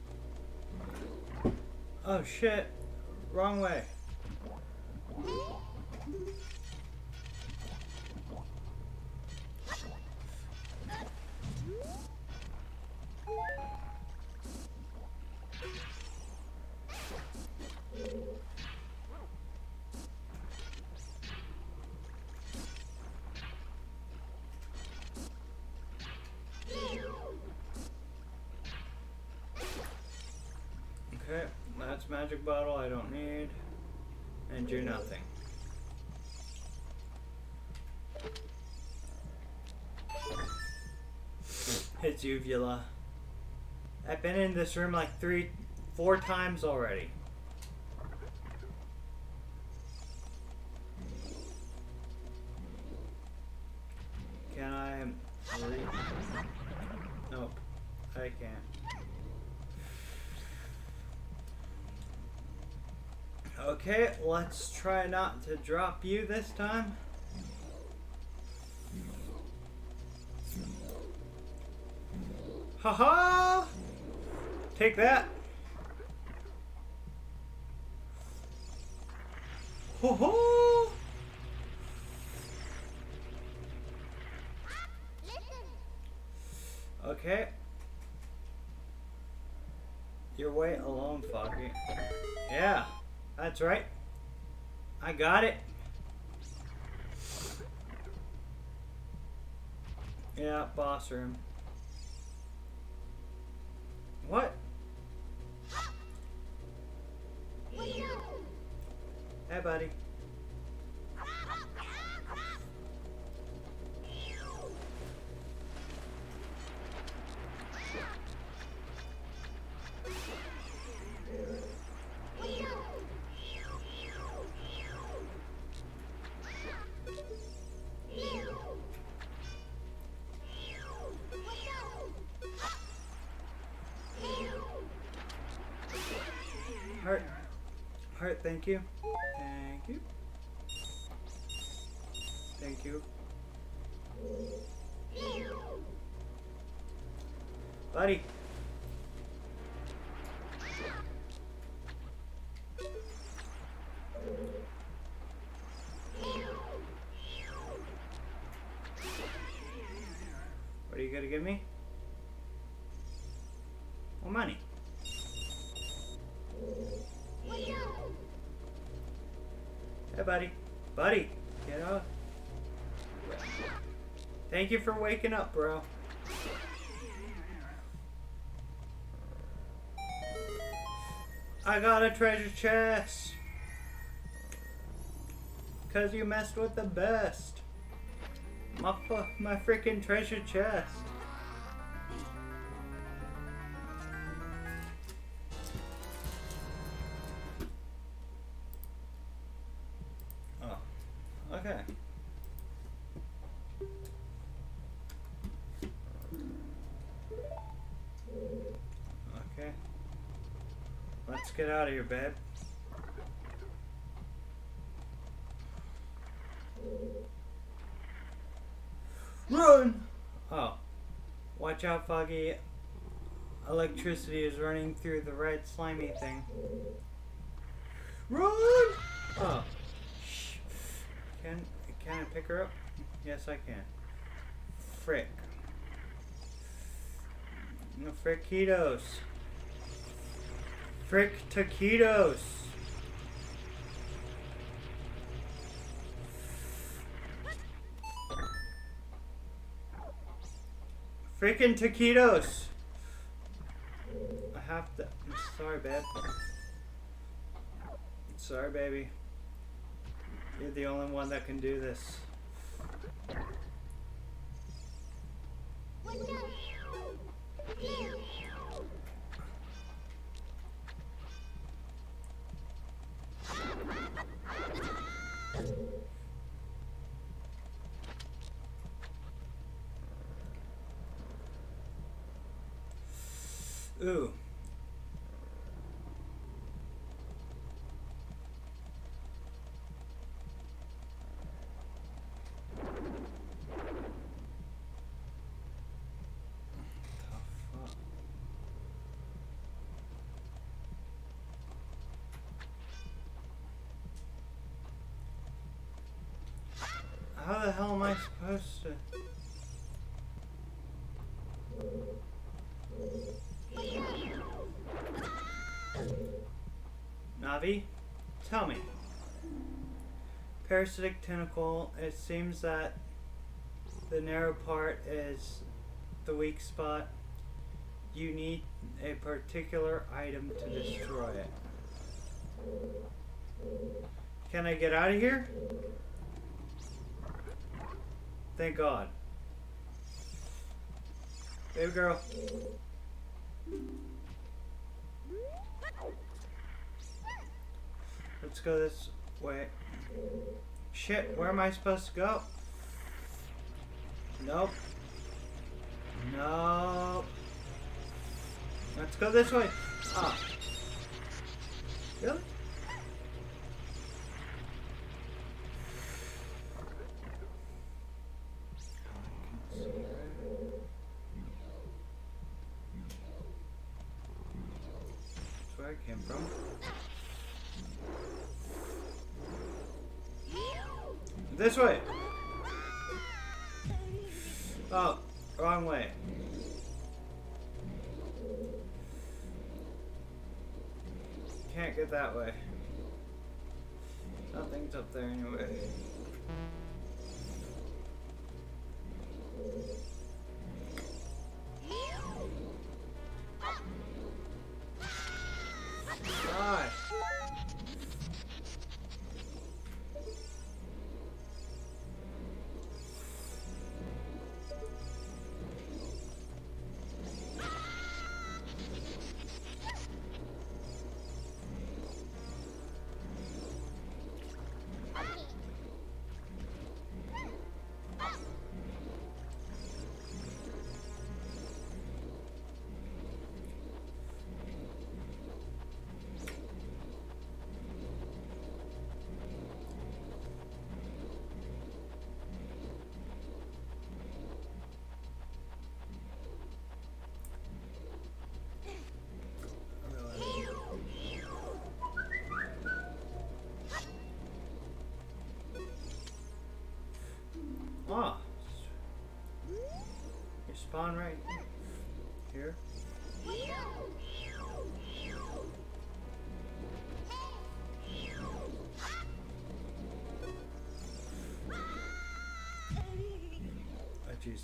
Speaker 1: Oh shit. Wrong way. Okay, that's magic bottle I don't need. And you're nothing. It's uvula. I've been in this room like 4 times already. Can I read? Nope, I can't. Okay, let's try not to drop you this time. Haha! Take that. Ho ho! Okay. Your way alone, Foggy. Yeah. That's right. I got it. Yeah, boss room. What? Hey, buddy. Heart, thank you. Thank you. Thank you. Buddy. What are you gonna give me? More money. Hey, buddy. Buddy, get up. Thank you for waking up, bro. I got a treasure chest. 'Cause you messed with the best. My freaking treasure chest. Okay. Okay. Let's get out of here, babe. Run! Oh. Watch out, Foggy. Electricity is running through the red slimy thing. Run! Oh. Can I pick her up? Yes, I can. Frick. No, frickitos. Frick taquitos. Frickin' taquitos. I have to. I'm sorry, babe. Sorry, baby. You're the only one that can do this. Ooh. How the hell am I supposed to? Navi, tell me. Parasitic tentacle, it seems that the narrow part is the weak spot. You need a particular item to destroy it. Can I get out of here? Thank God. Baby girl. Let's go this way. Shit, where am I supposed to go? Nope. Nope. Let's go this way. Ah. Really? That's where I came from. This way! Oh, wrong way. Can't get that way. Nothing's up there anyway. Die! Ah, you spawn right here. Oh, jeez.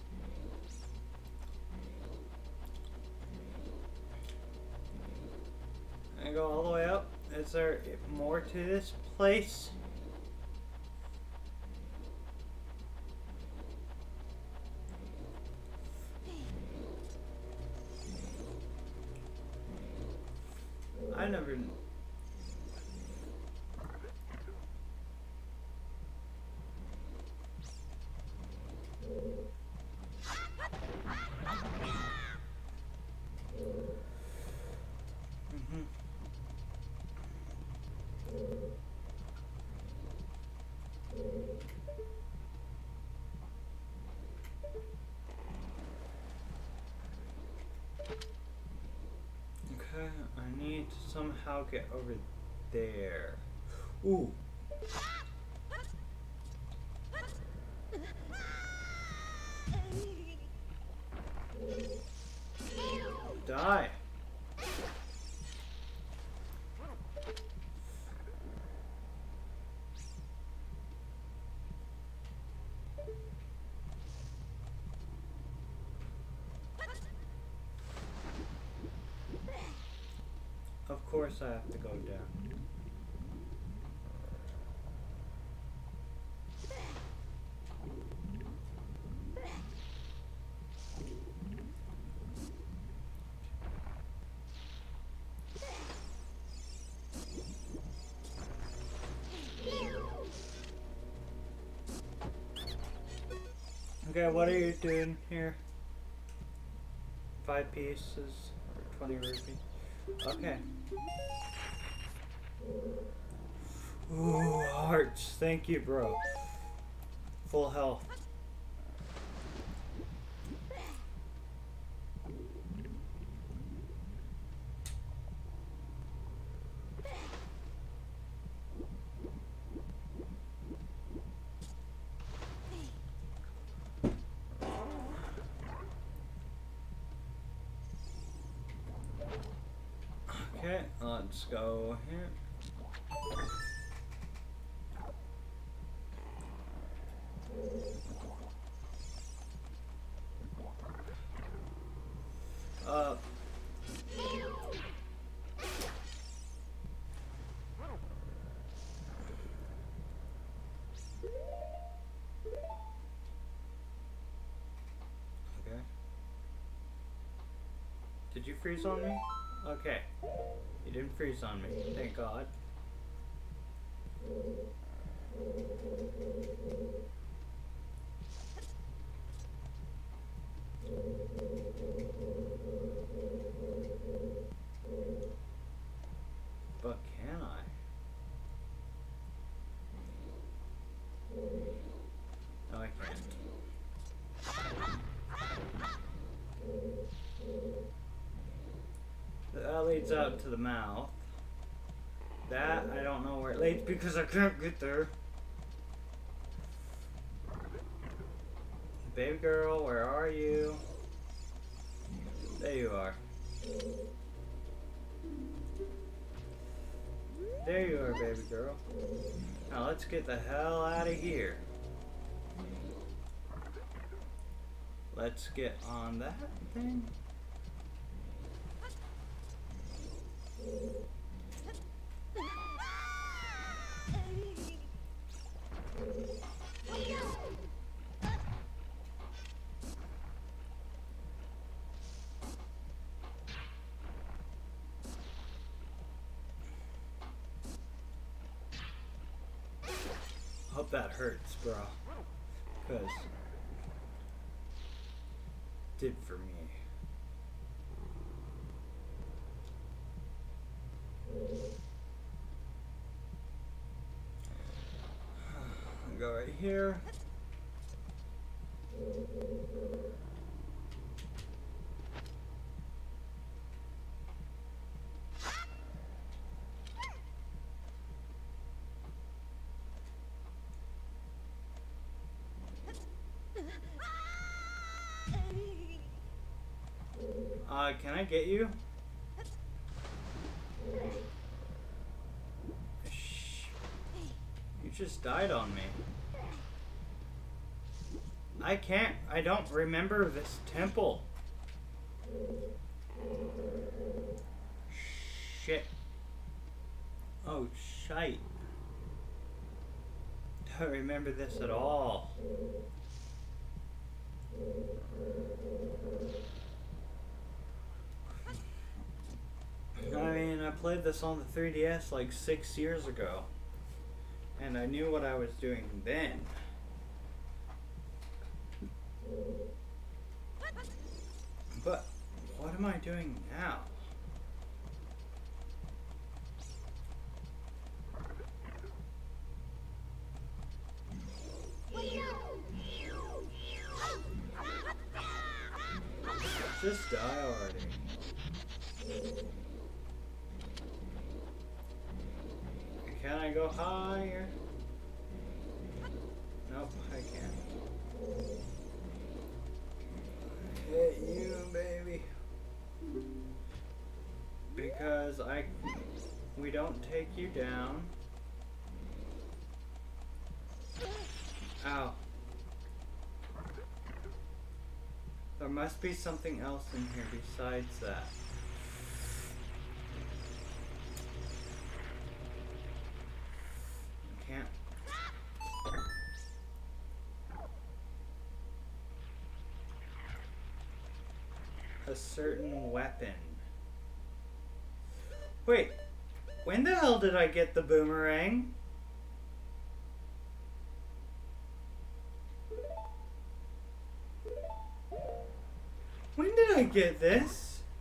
Speaker 1: I go all the way up. Is there more to this place? I never. Okay, I need to somehow get over there. Ooh. Die. Of course I have to go down. Okay, what are you doing here? 5 pieces, 20 rupees. Okay. Ooh, hearts. Thank you, bro. Full health. Okay, let's go here. Okay. Did you freeze on me? Okay. You didn't freeze on me. Thank God. But can I? No, I can't. That leads out to the mouth. That, I don't know where it leads because I can't get there. Baby girl, where are you? There you are. There you are, baby girl. Now let's get the hell out of here. Let's get on that thing. Hope that hurts, bro. Because did for me. I'll go right here. Can I get you? Shh. You just died on me. I don't remember this temple. Shit. Oh, shite. Don't remember this at all. I mean, I played this on the 3DS like 6 years ago, and I knew what I was doing then. But what am I doing now? Just die already. Can I go higher? Nope, I can't. Hit you, baby. Because we don't take you down. Ow. There must be something else in here besides that. can't. A certain weapon. Wait, when the hell did I get the boomerang? When did I get this?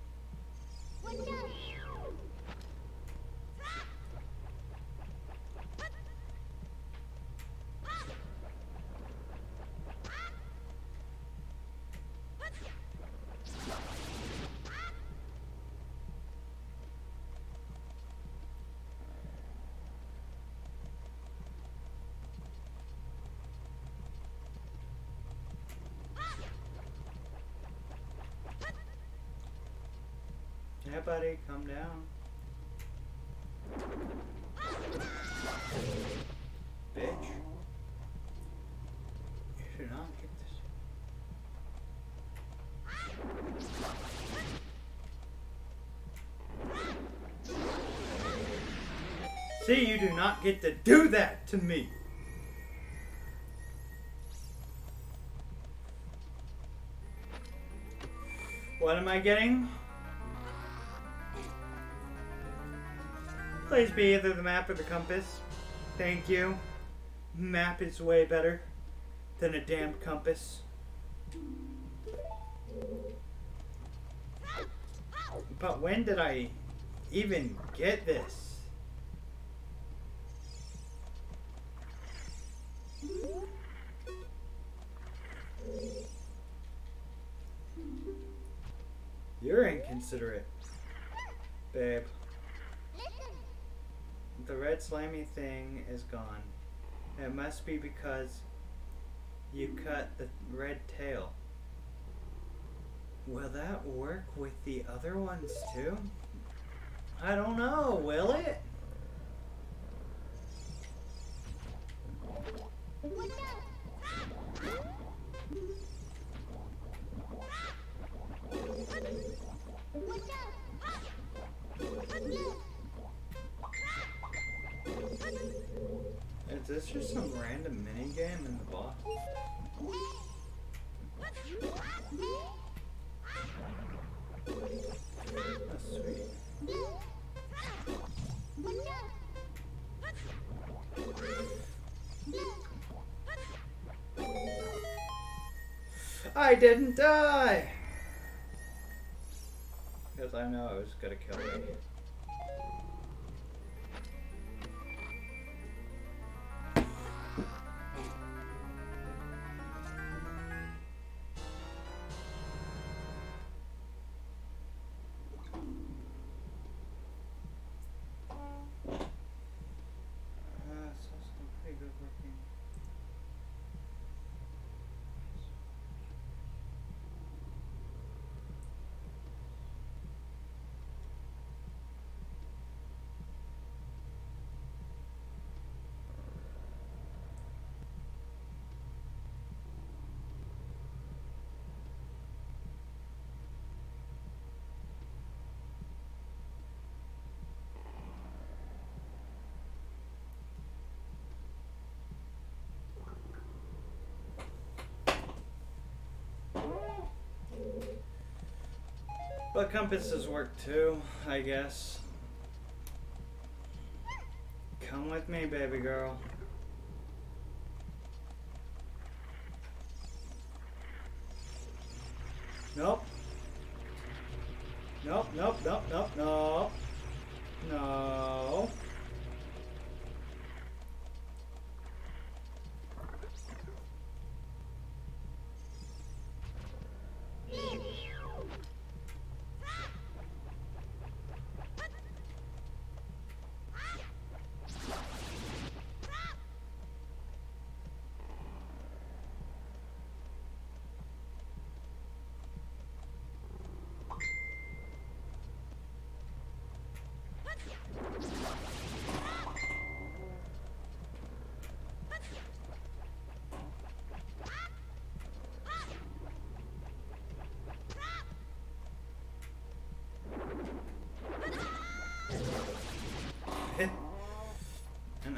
Speaker 1: Yeah, buddy, calm down. Bitch. You do not get this. See, you do not get to do that to me. What am I getting? Please be either the map or the compass. Thank you. Map is way better than a damned compass. But when did I even get this? You're inconsiderate, babe. The red slimy thing is gone. It must be because you cut the red tail. Will that work with the other ones too? I don't know, will it? Is this just some random mini game in the boss? That's sweet. I didn't die! Because I know it was gonna kill me. But compasses work too, I guess. Come with me, baby girl. Nope. Nope, nope, nope, nope, nope. No.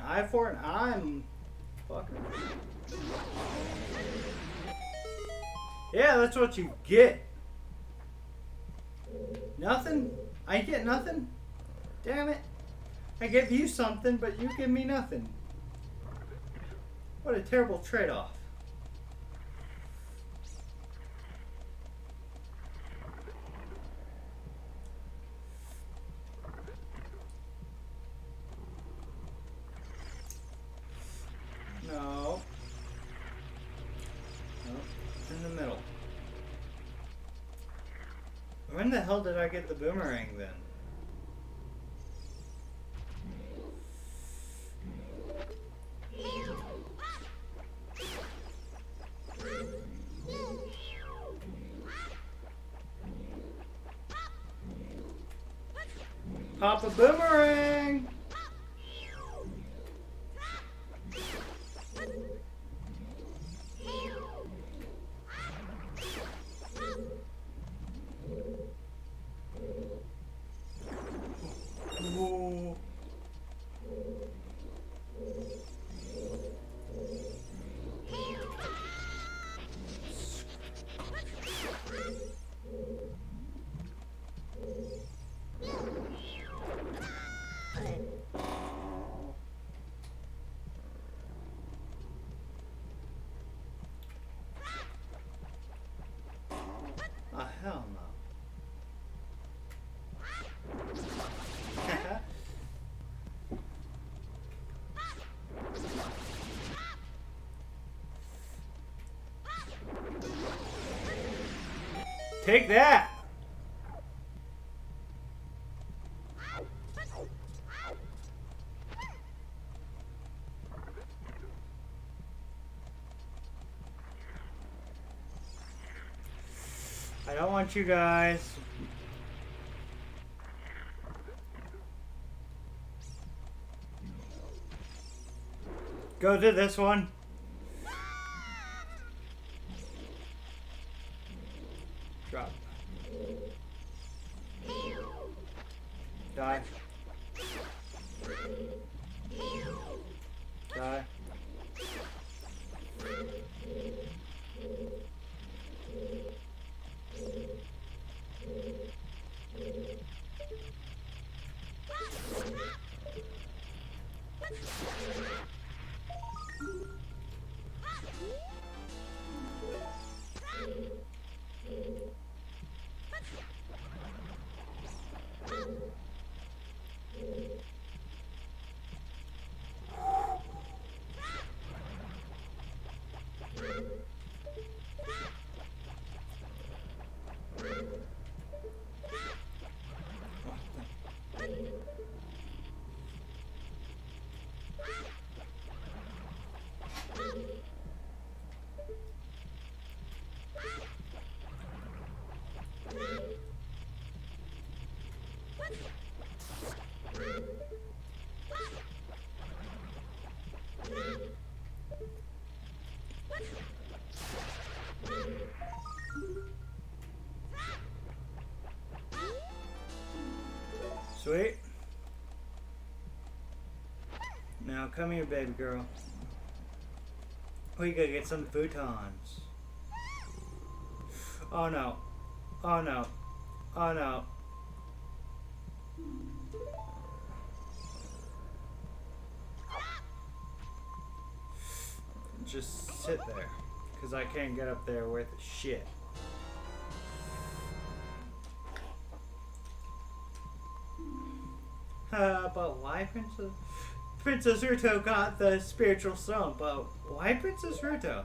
Speaker 1: eye for an eye, fucker. Yeah, that's what you get. Nothing? I get nothing? Damn it. I give you something, but you give me nothing. What a terrible trade-off. No. No. In the middle. When the hell did I get the boomerang then? Pop a boomerang! Whoa. Oh, hell no. Take that! I don't want you guys. Go to this one. Drop. Die. Die. Sweet. Now come here, baby girl. We gotta get some futons. Oh no. Oh no. Oh no. Just sit there, because I can't get up there worth a shit. But why Princess Ruto got the spiritual stone? But why Princess Ruto?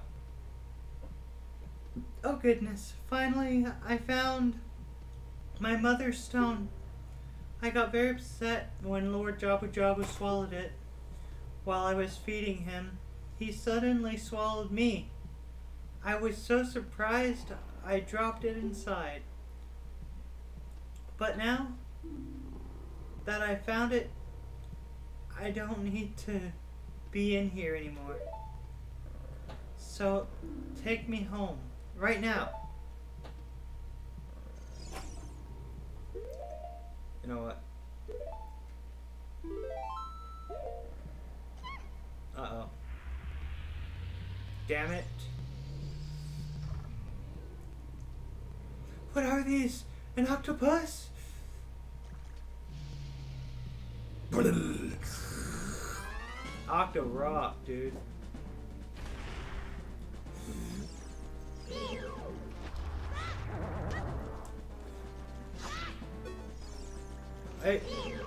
Speaker 1: Oh goodness, finally I found my mother's stone. I got very upset when Lord Jabu Jabu swallowed it while I was feeding him. He suddenly swallowed me. I was so surprised I dropped it inside. But now that I found it, I don't need to be in here anymore. So take me home right now. You know what? Damn it. What are these? An octopus? Octo rock, dude. Hey.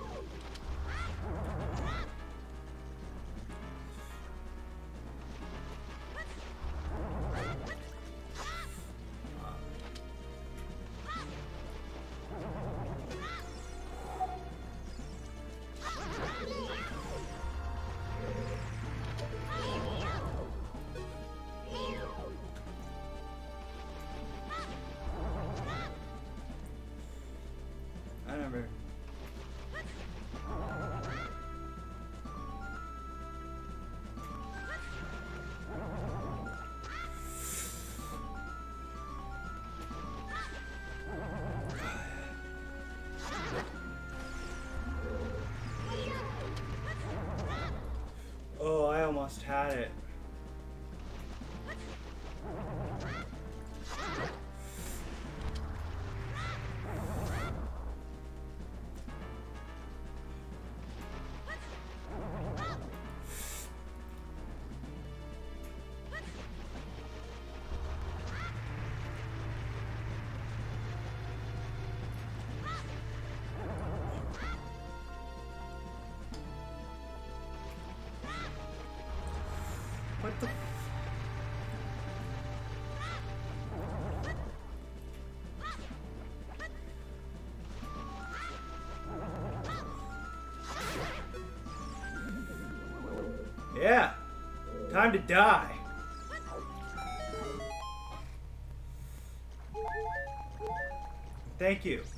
Speaker 1: I remember. Oh, I almost had it. What the? Yeah, time to die. Thank you.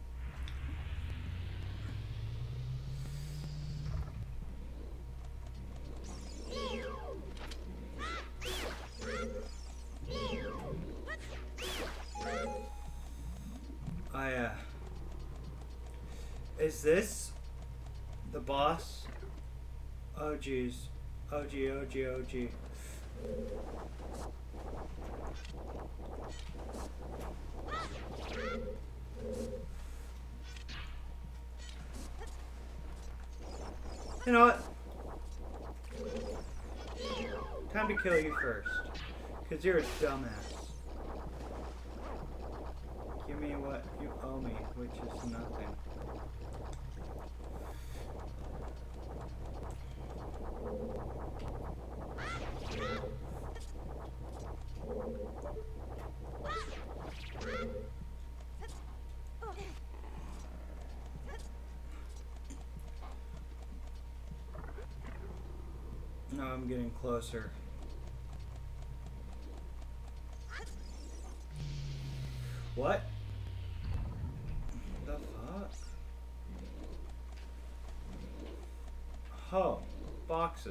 Speaker 1: Is this the boss? Oh jeez. Oh gee, oh gee, oh gee. You know what? Time to kill you first. Because you're a dumbass. Give me what you owe me, which is nothing. No, I'm getting closer. What? The fuck? Oh, boxes.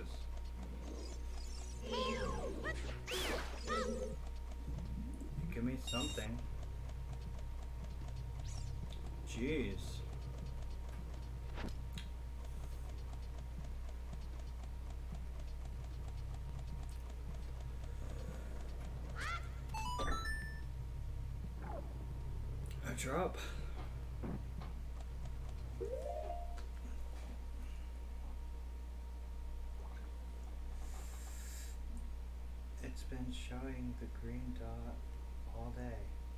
Speaker 1: Give me something. Jeez. A drop. It's been showing the green dot all day.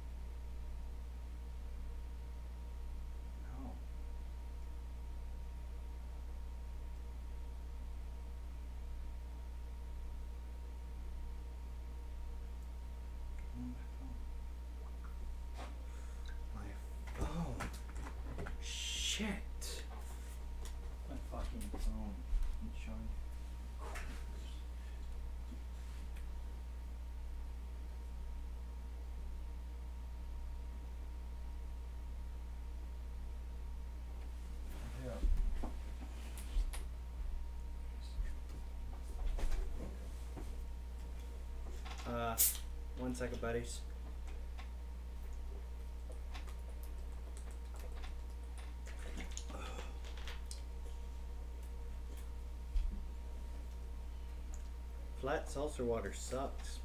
Speaker 1: No. My phone. Shit. My fucking phone. It's showing. One second, buddies. Flat seltzer water sucks.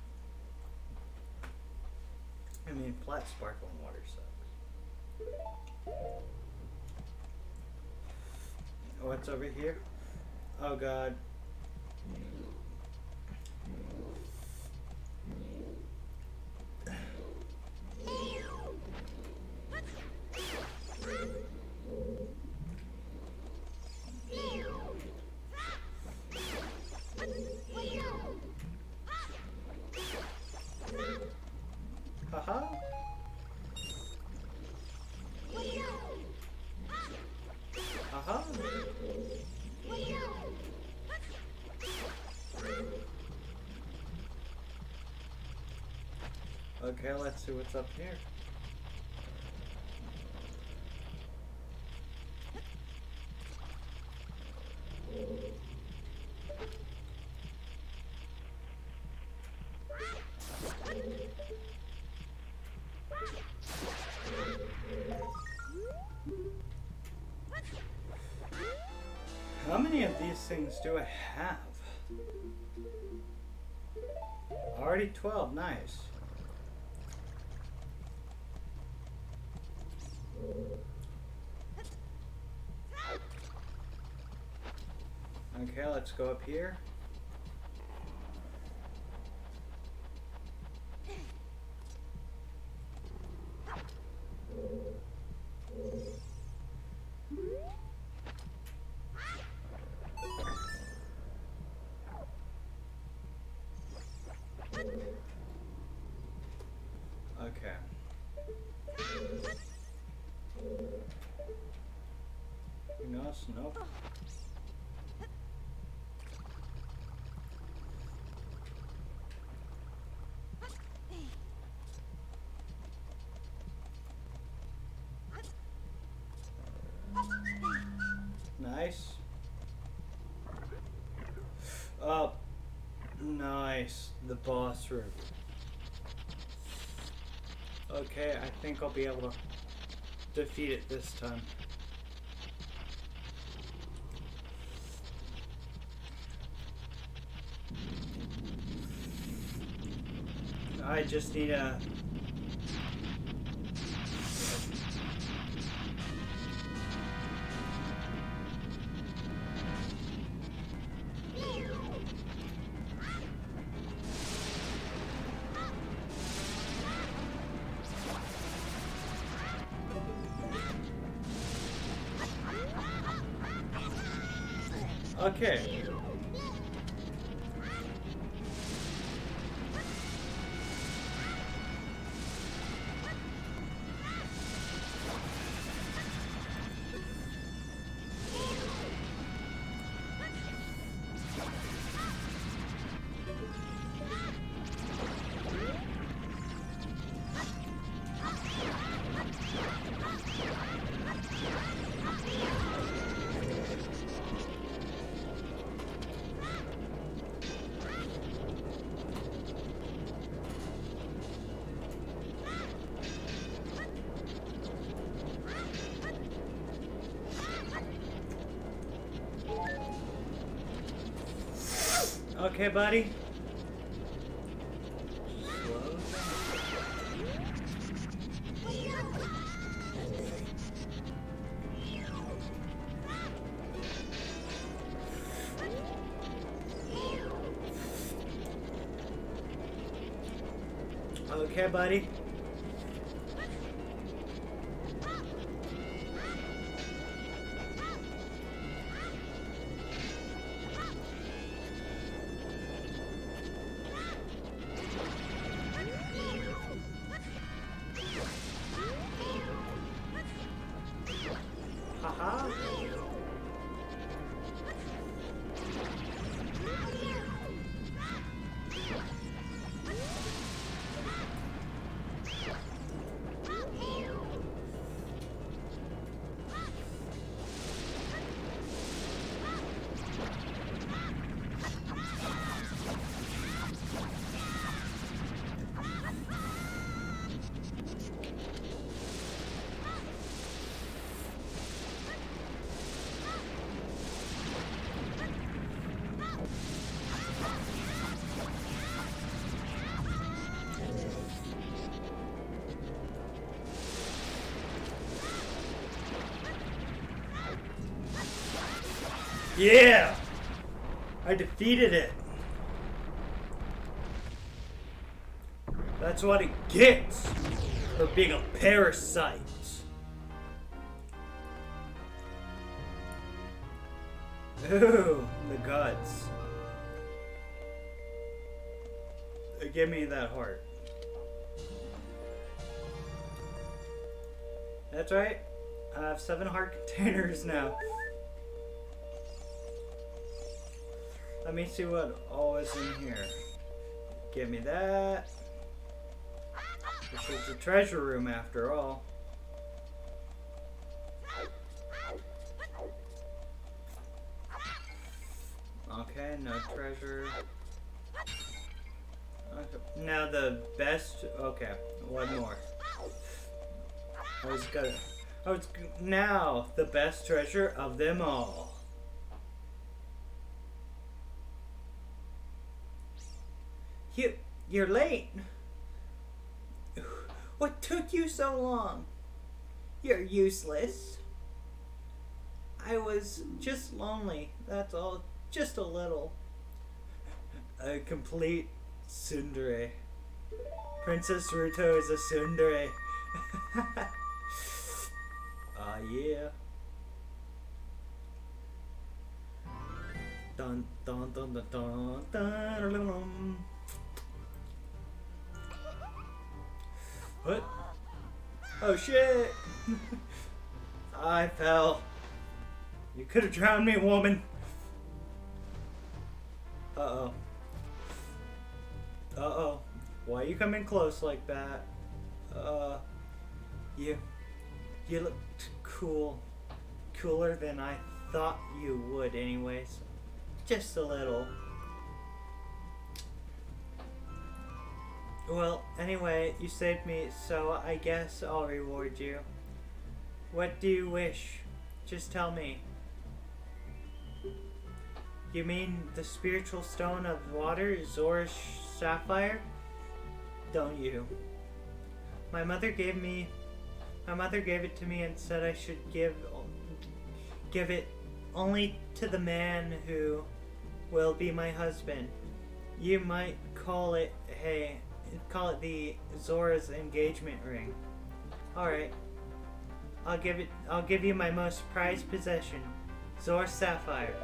Speaker 1: I mean, flat sparkling water sucks. What's over here? Oh god. Haha. Haha. Okay, let's see what's up here. How many of these things do I have? Already 12, nice. Okay, let's go up here. Okay. Anything else? Nope. Nice. Oh, nice. The boss room. Okay, I think I'll be able to defeat it this time. I just need a... Okay. Okay, buddy. Okay, buddy. Haha. Yeah! I defeated it. That's what it gets for being a parasite. Ooh, the guts. Give me that heart. That's right. I have 7 heart containers now. Let me see what all is in here. Give me that. This is the treasure room after all. Okay, no treasure. Okay. Now the best. Okay, one more. Now the best treasure of them all. You're late. What took you so long? You're useless. I was just lonely, that's all. Just a little. A complete tsundere. Princess Ruto is a tsundere. Yeah. Dun dun dun dun dun dun dun. What? Oh shit! I fell. You could have drowned me, woman. Uh-oh. Uh-oh. Why are you coming close like that? You look cool. Cooler than I thought you would anyways. Just a little. Well, anyway, you saved me, so I guess I'll reward you. What do you wish? Just tell me. You mean the spiritual stone of water, Zora's sapphire? Don't you? My mother gave it to me and said I should give it only to the man who will be my husband. You might call it the Zora's engagement ring. Alright. I'll give you my most prized possession, Zora's sapphire.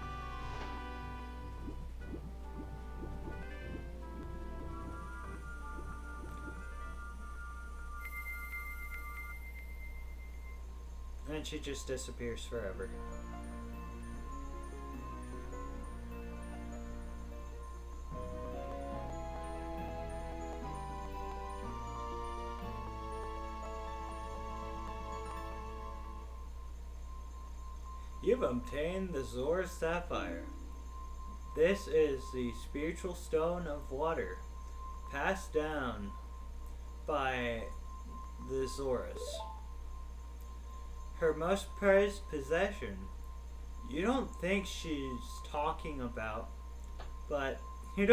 Speaker 1: And she just disappears forever. You've obtained the Zora's sapphire. This is the spiritual stone of water, passed down by the Zoras. Her most prized possession. You don't think she's talking about, but you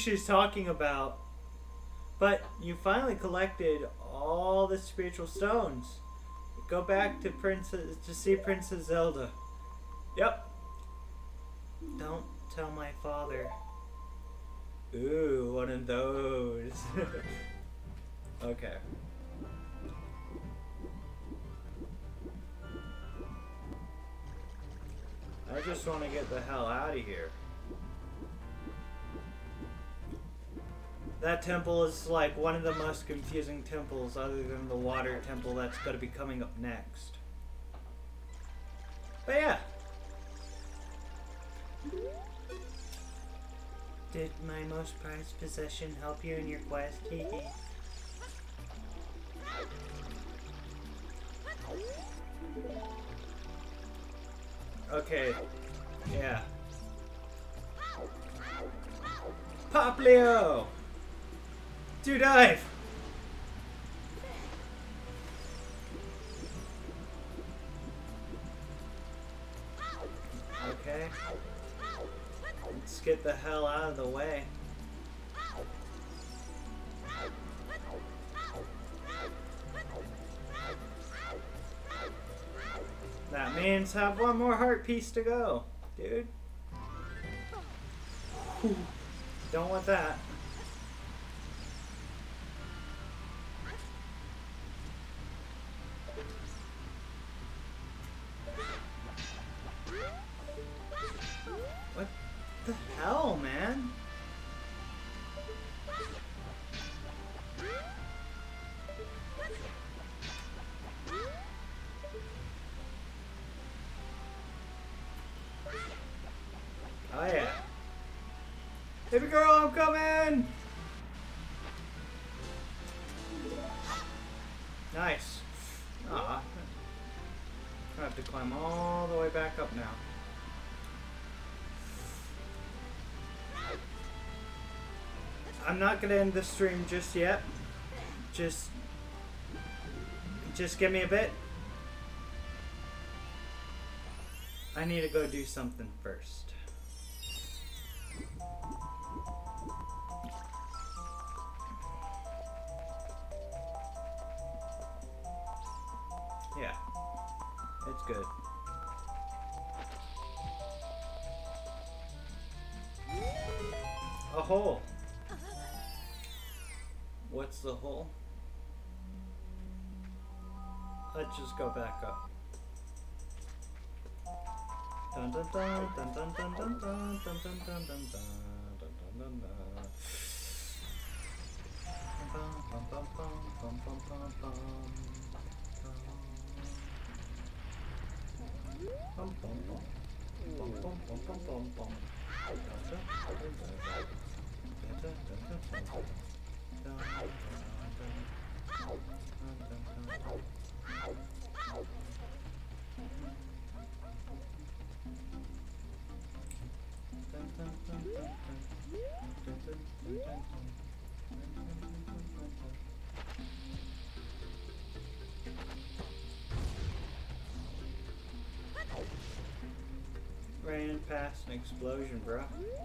Speaker 1: finally collected all the spiritual stones. Go back to see Princess Zelda. Yep. Don't tell my father. Ooh, one of those. Okay. I just want to get the hell out of here. That temple is like one of the most confusing temples other than the water temple that's going to be coming up next. But yeah. Did my most prized possession help you in your quest, Kiki? Okay, yeah. Pop Leo! Do dive! Okay. Let's get the hell out of the way. That means have one more heart piece to go. dude. Whew. Don't want that. What the hell, man? Oh yeah. Baby girl, I'm coming! Nice. Aw. I have to climb all the way back up now. I'm not gonna end the stream just yet. Just give me a bit. I need to go do something first. Yeah, it's good. A hole. What's the hole? Let's just go back up. Dun dun dun dun dun dun dun dun dun dun dun dun dun dun dun dun. Bum bum bum bum bum bum bum. Bum bum bum. Bum bum bum bum bum bum. Ran past an explosion, bro.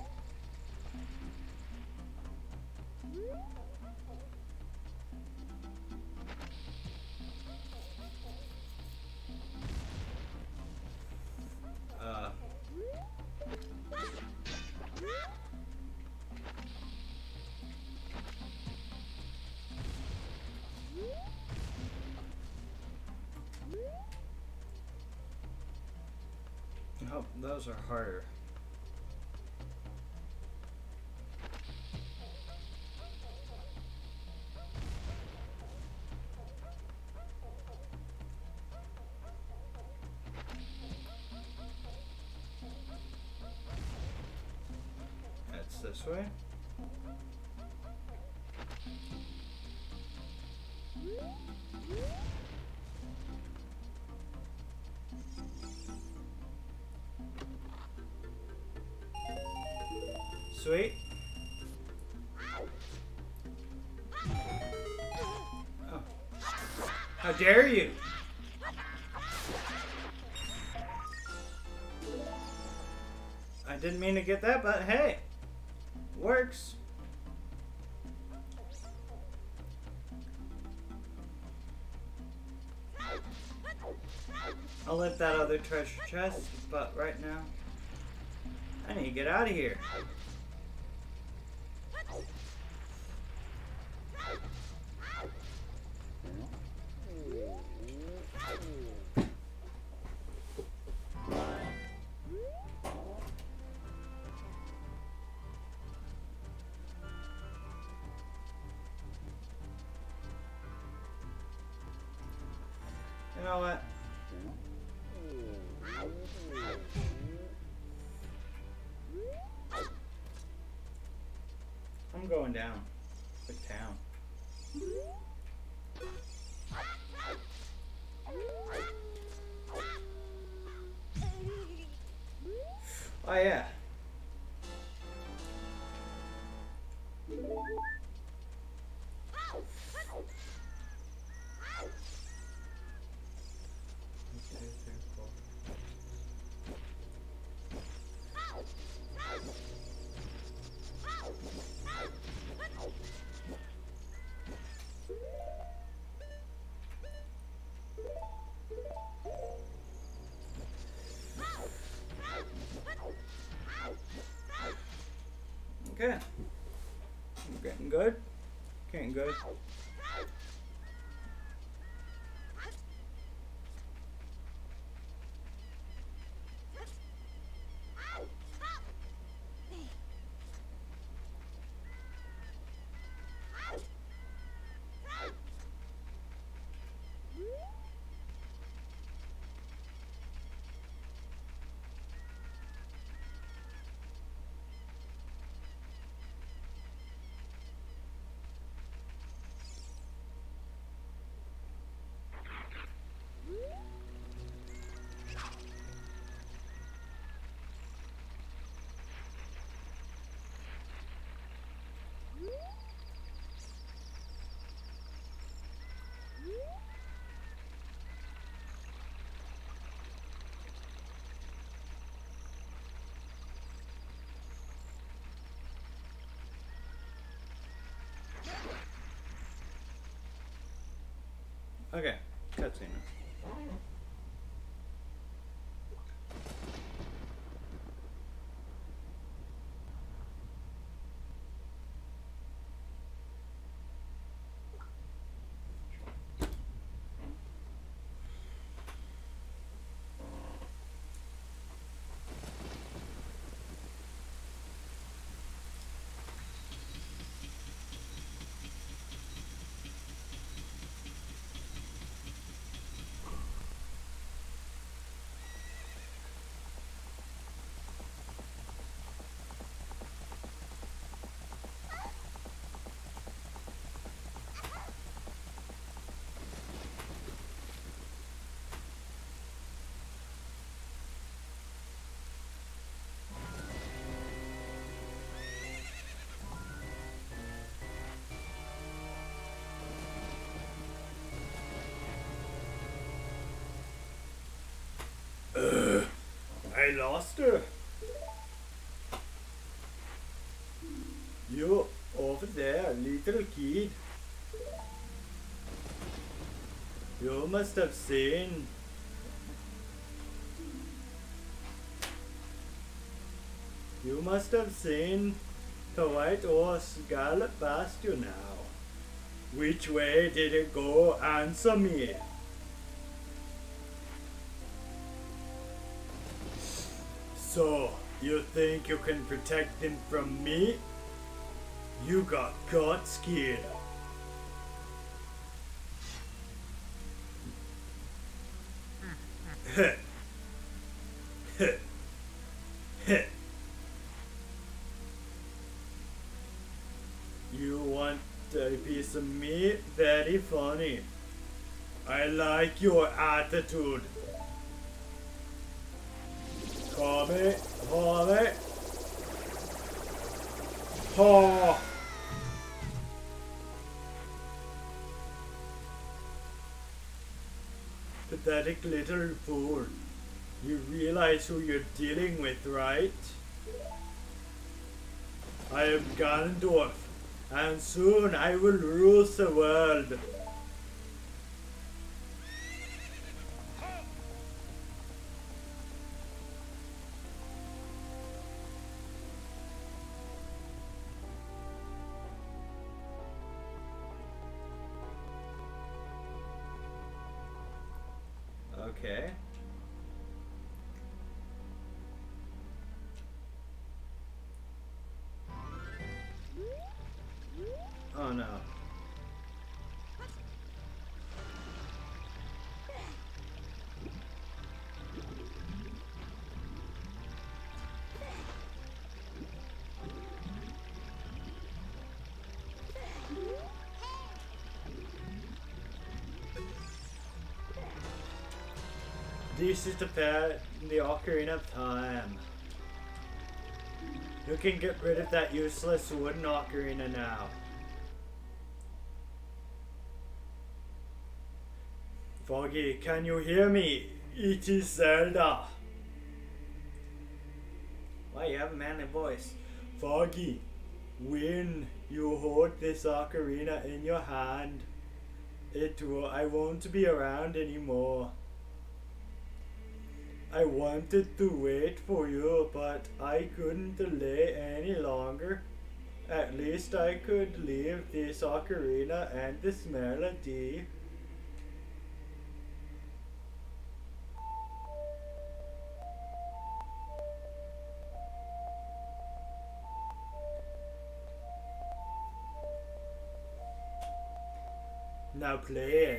Speaker 1: Oh, those are harder. That's this way. Sweet. Oh. How dare you? I didn't mean to get that, but hey, works. I'll lift that other treasure chest, but right now, I need to get out of here. You know what? I'm going down. The town. Oh yeah. Okay. I'm getting good. Getting good. Okay, cutscene. I lost her. You over there, little kid. You must have seen. You must have seen the white horse gallop past you now. Which way did it go? Answer me. So, you think you can protect him from me? You got scared. You want a piece of meat? Very funny. I like your attitude. Come it. Oh. Pathetic little fool. You realize who you're dealing with, right? I am Ganondorf, and soon I will rule the world. Okay. Oh no. This is the Ocarina of Time. You can get rid of that useless wooden ocarina now. Foggy, can you hear me? It is Zelda. Why, you have a manly voice. Foggy, when you hold this ocarina in your hand, I won't be around anymore. I wanted to wait for you, but I couldn't delay any longer. At least I could leave this ocarina and this melody. Now play it.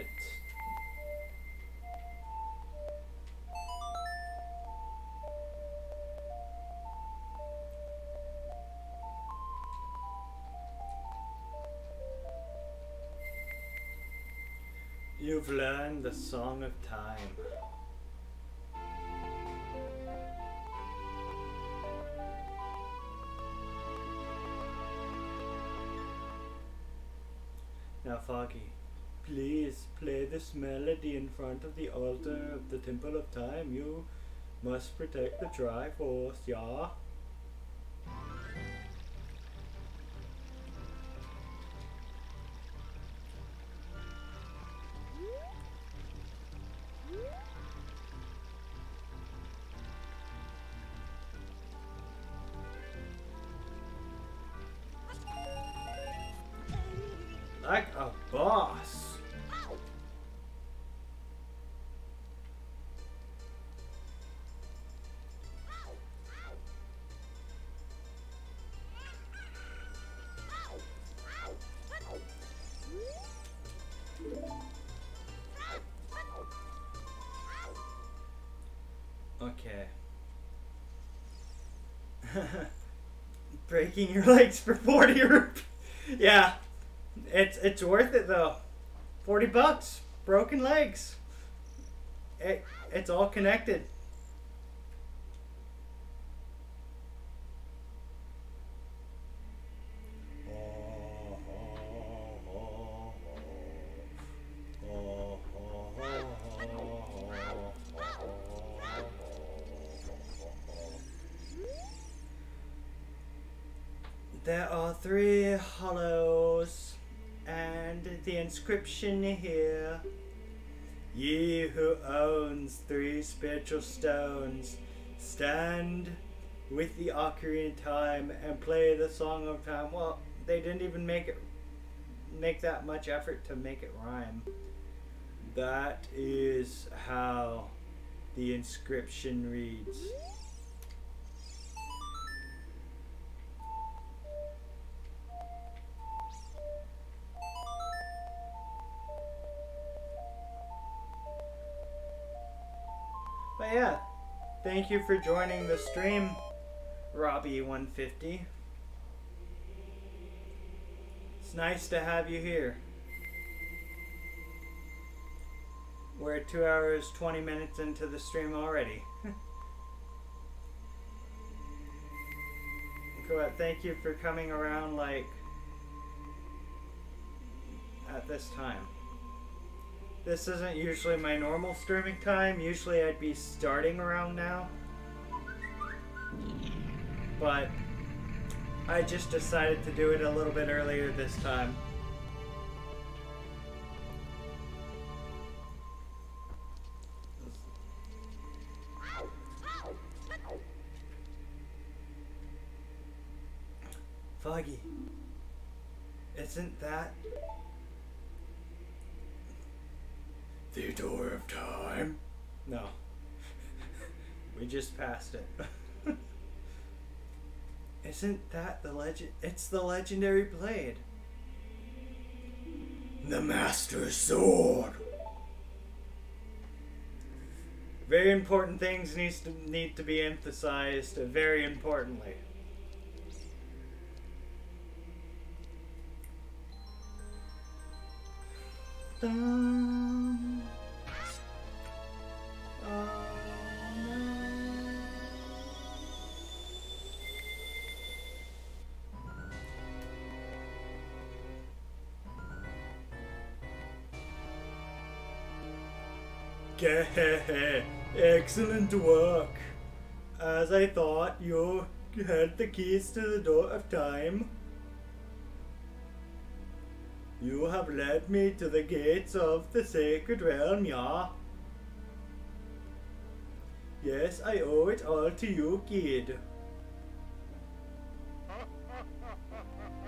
Speaker 1: You've learned the Song of Time. Now, Foggy, please play this melody in front of the altar of the Temple of Time. You must protect the Triforce, yeah? Like a boss. Okay. Breaking your legs for 40 rupees. Yeah. It's worth it though. 40 bucks. Broken legs. It's all connected. There are 3 hollows, and the inscription here: Ye who owns 3 spiritual stones, stand with the Ocarina of Time and play the Song of Time. Well, they didn't even make that much effort to make it rhyme. That is how the inscription reads. But yeah, thank you for joining the stream, Robbie150. It's nice to have you here. We're 2 hours, 20 minutes into the stream already. Thank you for coming around like at this time. This isn't usually my normal streaming time. Usually I'd be starting around now. But I just decided to do it a little bit earlier this time. Foggy, isn't that the door of time? No. We just passed it. Isn't that the legend? It's the legendary blade. The Master Sword. Very important things need to be emphasized very importantly. Dun. Oh, no. Excellent work. As I thought, you had the keys to the door of time. You have led me to the gates of the sacred realm, yeah? Yes, I owe it all to you, kid.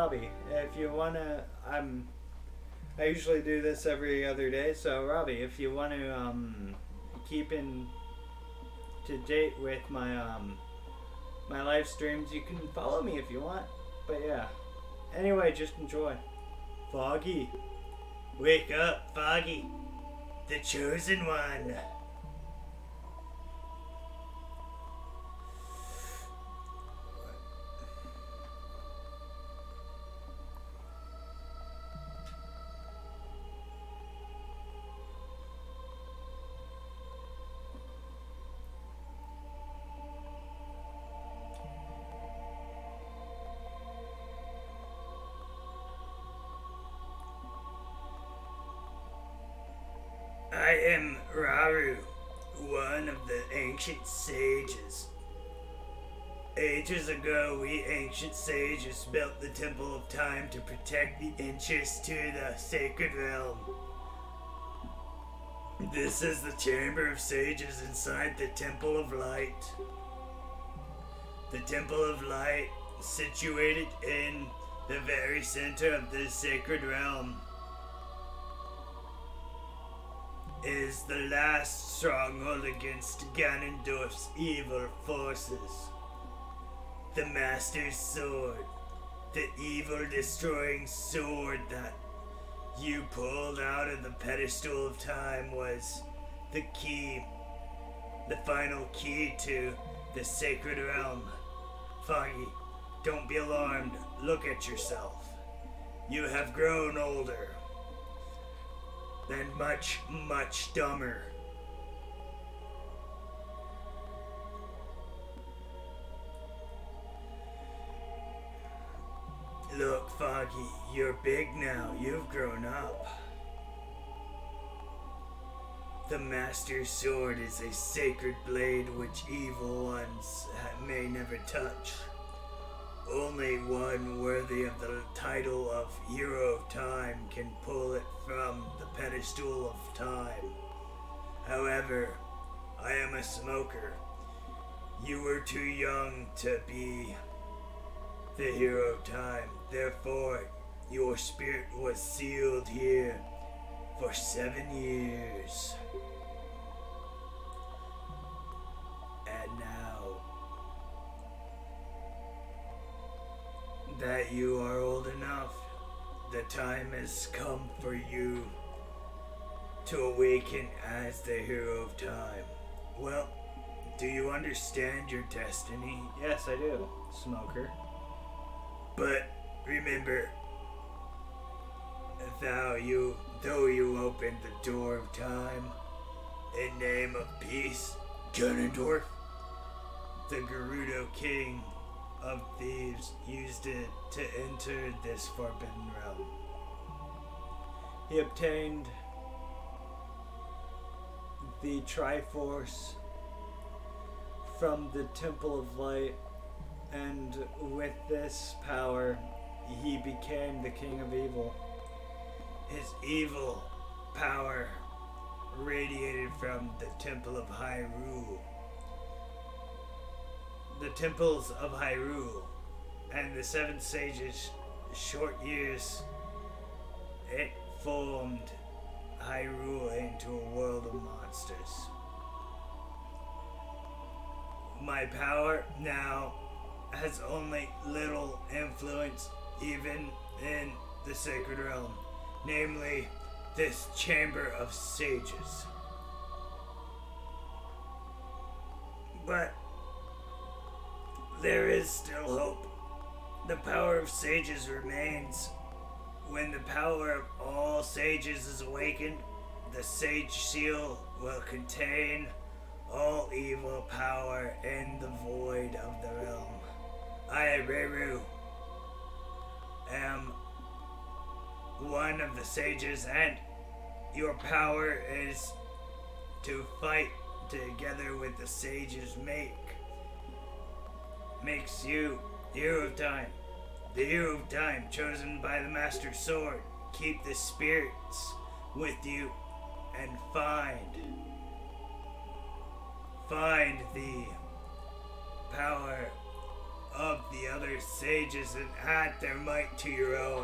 Speaker 1: Robbie, if you wanna, I usually do this every other day. So Robbie, if you want to keep in to date with my live streams, you can follow me if you want. But yeah. Anyway, just enjoy. Foggy. Wake up, Foggy. The chosen one. I am Raru, one of the ancient sages. Ages ago, we ancient sages built the Temple of Time to protect the entrance to the sacred realm. This is the Chamber of Sages inside the Temple of Light. The Temple of Light, situated in the very center of the sacred realm, is the last stronghold against Ganondorf's evil forces. The Master's Sword, the evil destroying sword that you pulled out of the pedestal of time, was the key, the final key to the sacred realm. Foggy, don't be alarmed. Look at yourself. You have grown older. And much, much dumber. Look, Foggy, you're big now. You've grown up. The Master's Sword is a sacred blade which evil ones may never touch. Only one worthy of the title of Hero of Time can pull it from the pedestal of time. However, I am a smoker. You were too young to be the Hero of Time. Therefore, your spirit was sealed here for 7 years. And now that you are old enough, the time has come for you to awaken as the Hero of Time. Well, do you understand your destiny? Yes, I do, Smoker. But remember, though you opened the door of time in name of peace, Ganondorf, the Gerudo King of Thieves, used it to enter this forbidden realm. He obtained the Triforce from the Temple of Light, and with this power, he became the King of Evil. His evil power radiated from the Temple of Hyrule. The Temples of Hyrule and the Seven Sages' short years, it formed Hyrule into a world of monsters. My power now has only little influence even in the Sacred Realm, namely this Chamber of Sages. But there is still hope. The power of sages remains. When the power of all sages is awakened, the Sage Seal will contain all evil power in the void of the realm. I, Reru, am one of the sages, and your power is to fight together with the sages makes you Hero of Time. The Hero of Time, chosen by the Master Sword. Keep the spirits with you and find the power of the other sages and add their might to your own.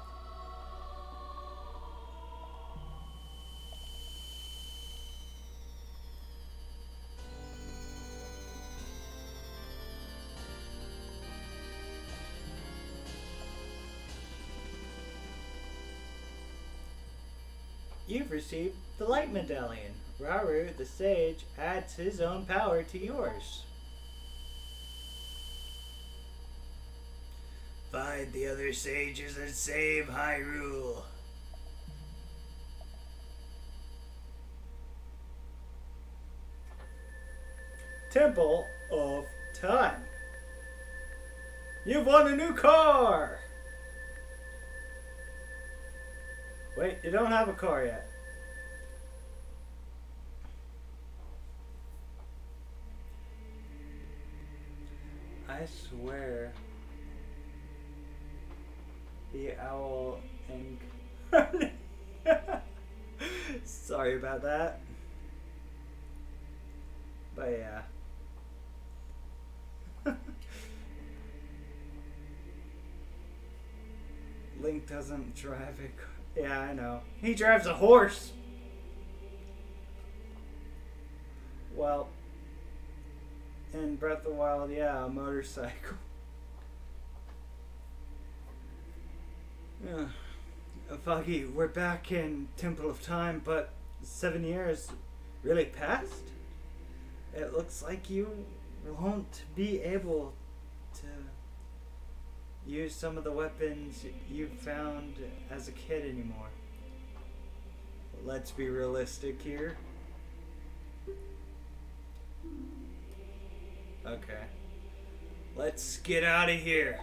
Speaker 1: You've received the Light Medallion. Rauru, the sage, adds his own power to yours. Find the other sages and save Hyrule. Temple of Time. You've won a new car! Wait, you don't have a car yet. I swear. The owl and... Sorry about that. But yeah. Link doesn't drive a car. Yeah, I know. He drives a horse. Well, in Breath of the Wild, yeah, a motorcycle. Yeah. Foggy, we're back in Temple of Time, but 7 years really passed? It looks like you won't be able to use some of the weapons you found as a kid anymore. Let's be realistic here. Okay. Let's get out of here.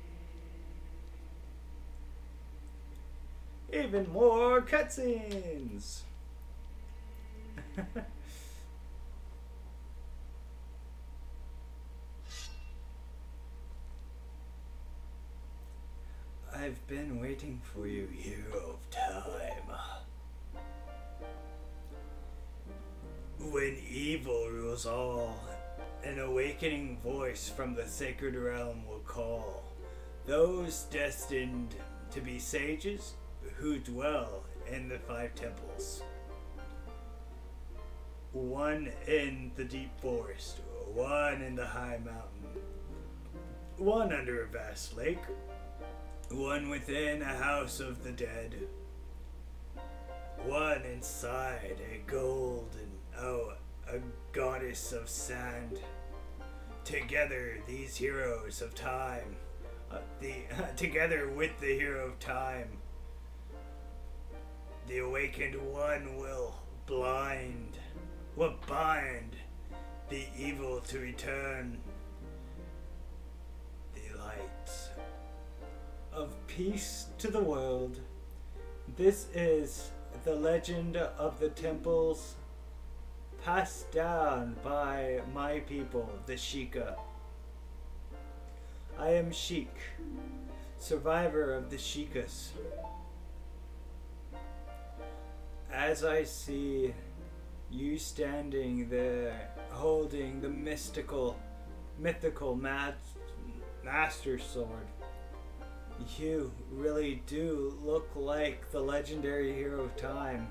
Speaker 1: Even more cutscenes. I've been waiting for you, Hero of Time. When evil rules all, an awakening voice from the sacred realm will call those destined to be sages who dwell in the 5 temples. One in the deep forest, one in the high mountain, one under a vast lake, one within a house of the dead, one inside a a goddess of sand. Together, these heroes of time, together with the hero of time, the awakened one will bind the evil to return. The light of peace to the world. This is the legend of the temples passed down by my people, the Sheikah. I am Sheik, survivor of the Sheikahs. As I see you standing there, holding the mythical master sword, you really do look like the legendary hero of time.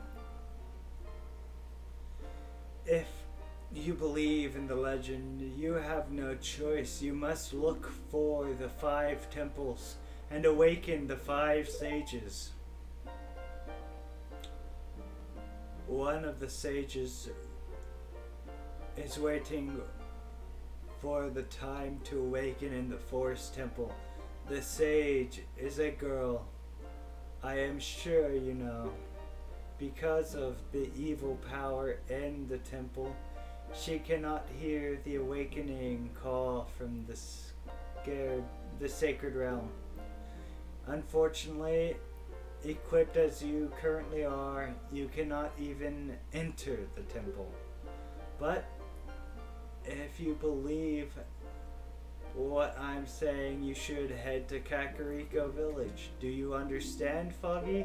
Speaker 1: If you believe in the legend, you have no choice. You must look for the 5 temples and awaken the 5 sages. One of the sages is waiting for the time to awaken in the forest temple. The sage is a girl, I am sure you know. Because of the evil power in the temple, she cannot hear the awakening call from the sacred realm. Unfortunately, equipped as you currently are, you cannot even enter the temple. But if you believe what I'm saying, you should head to Kakariko Village. Do you understand, Foggy?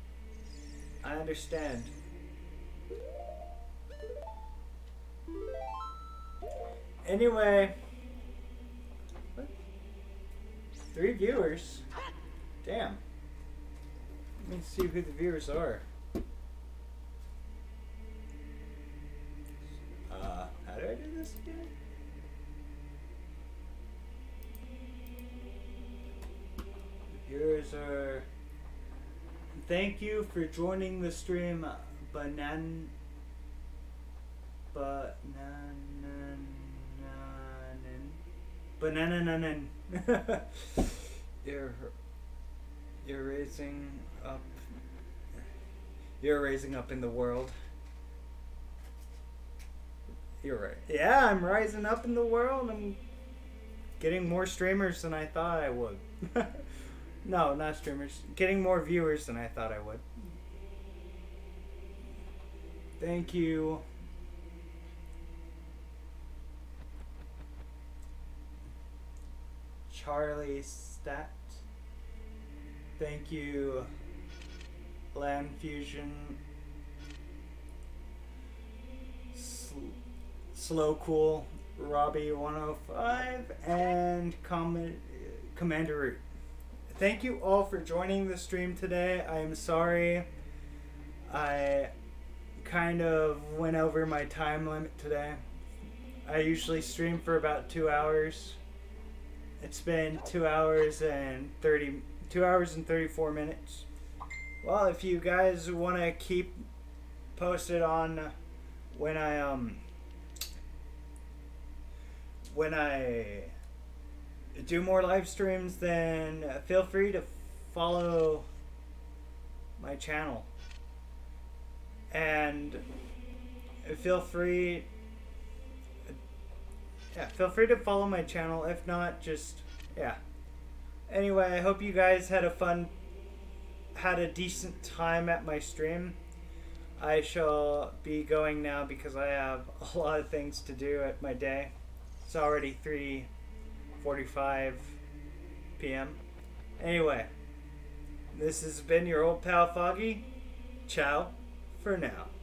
Speaker 1: I understand. Anyway, what? 3 viewers. Damn. Let me see who the viewers are. How do I do this again? The viewers are. Thank you for joining the stream, Bananan. You're raising up. You're raising up in the world. You're right. Yeah, I'm rising up in the world. I'm getting more streamers than I thought I would. No, not streamers. Getting more viewers than I thought I would. Thank you. Charlie Stat. Thank you. Land Fusion. Slow Cool. Robbie 105 and Commander Root. Thank you all for joining the stream today. I am sorry I kind of went over my time limit today. I usually stream for about 2 hours. It's been 2 hours and 34 minutes. Well, if you guys want to keep posted on when I do more live streams, then feel free to follow my channel. And feel free to follow my channel. If not, just, yeah. Anyway, I hope you guys had a decent time at my stream. I shall be going now because I have a lot of things to do at my day. It's already 3:45 p.m. Anyway, this has been your old pal Foggy. Ciao for now.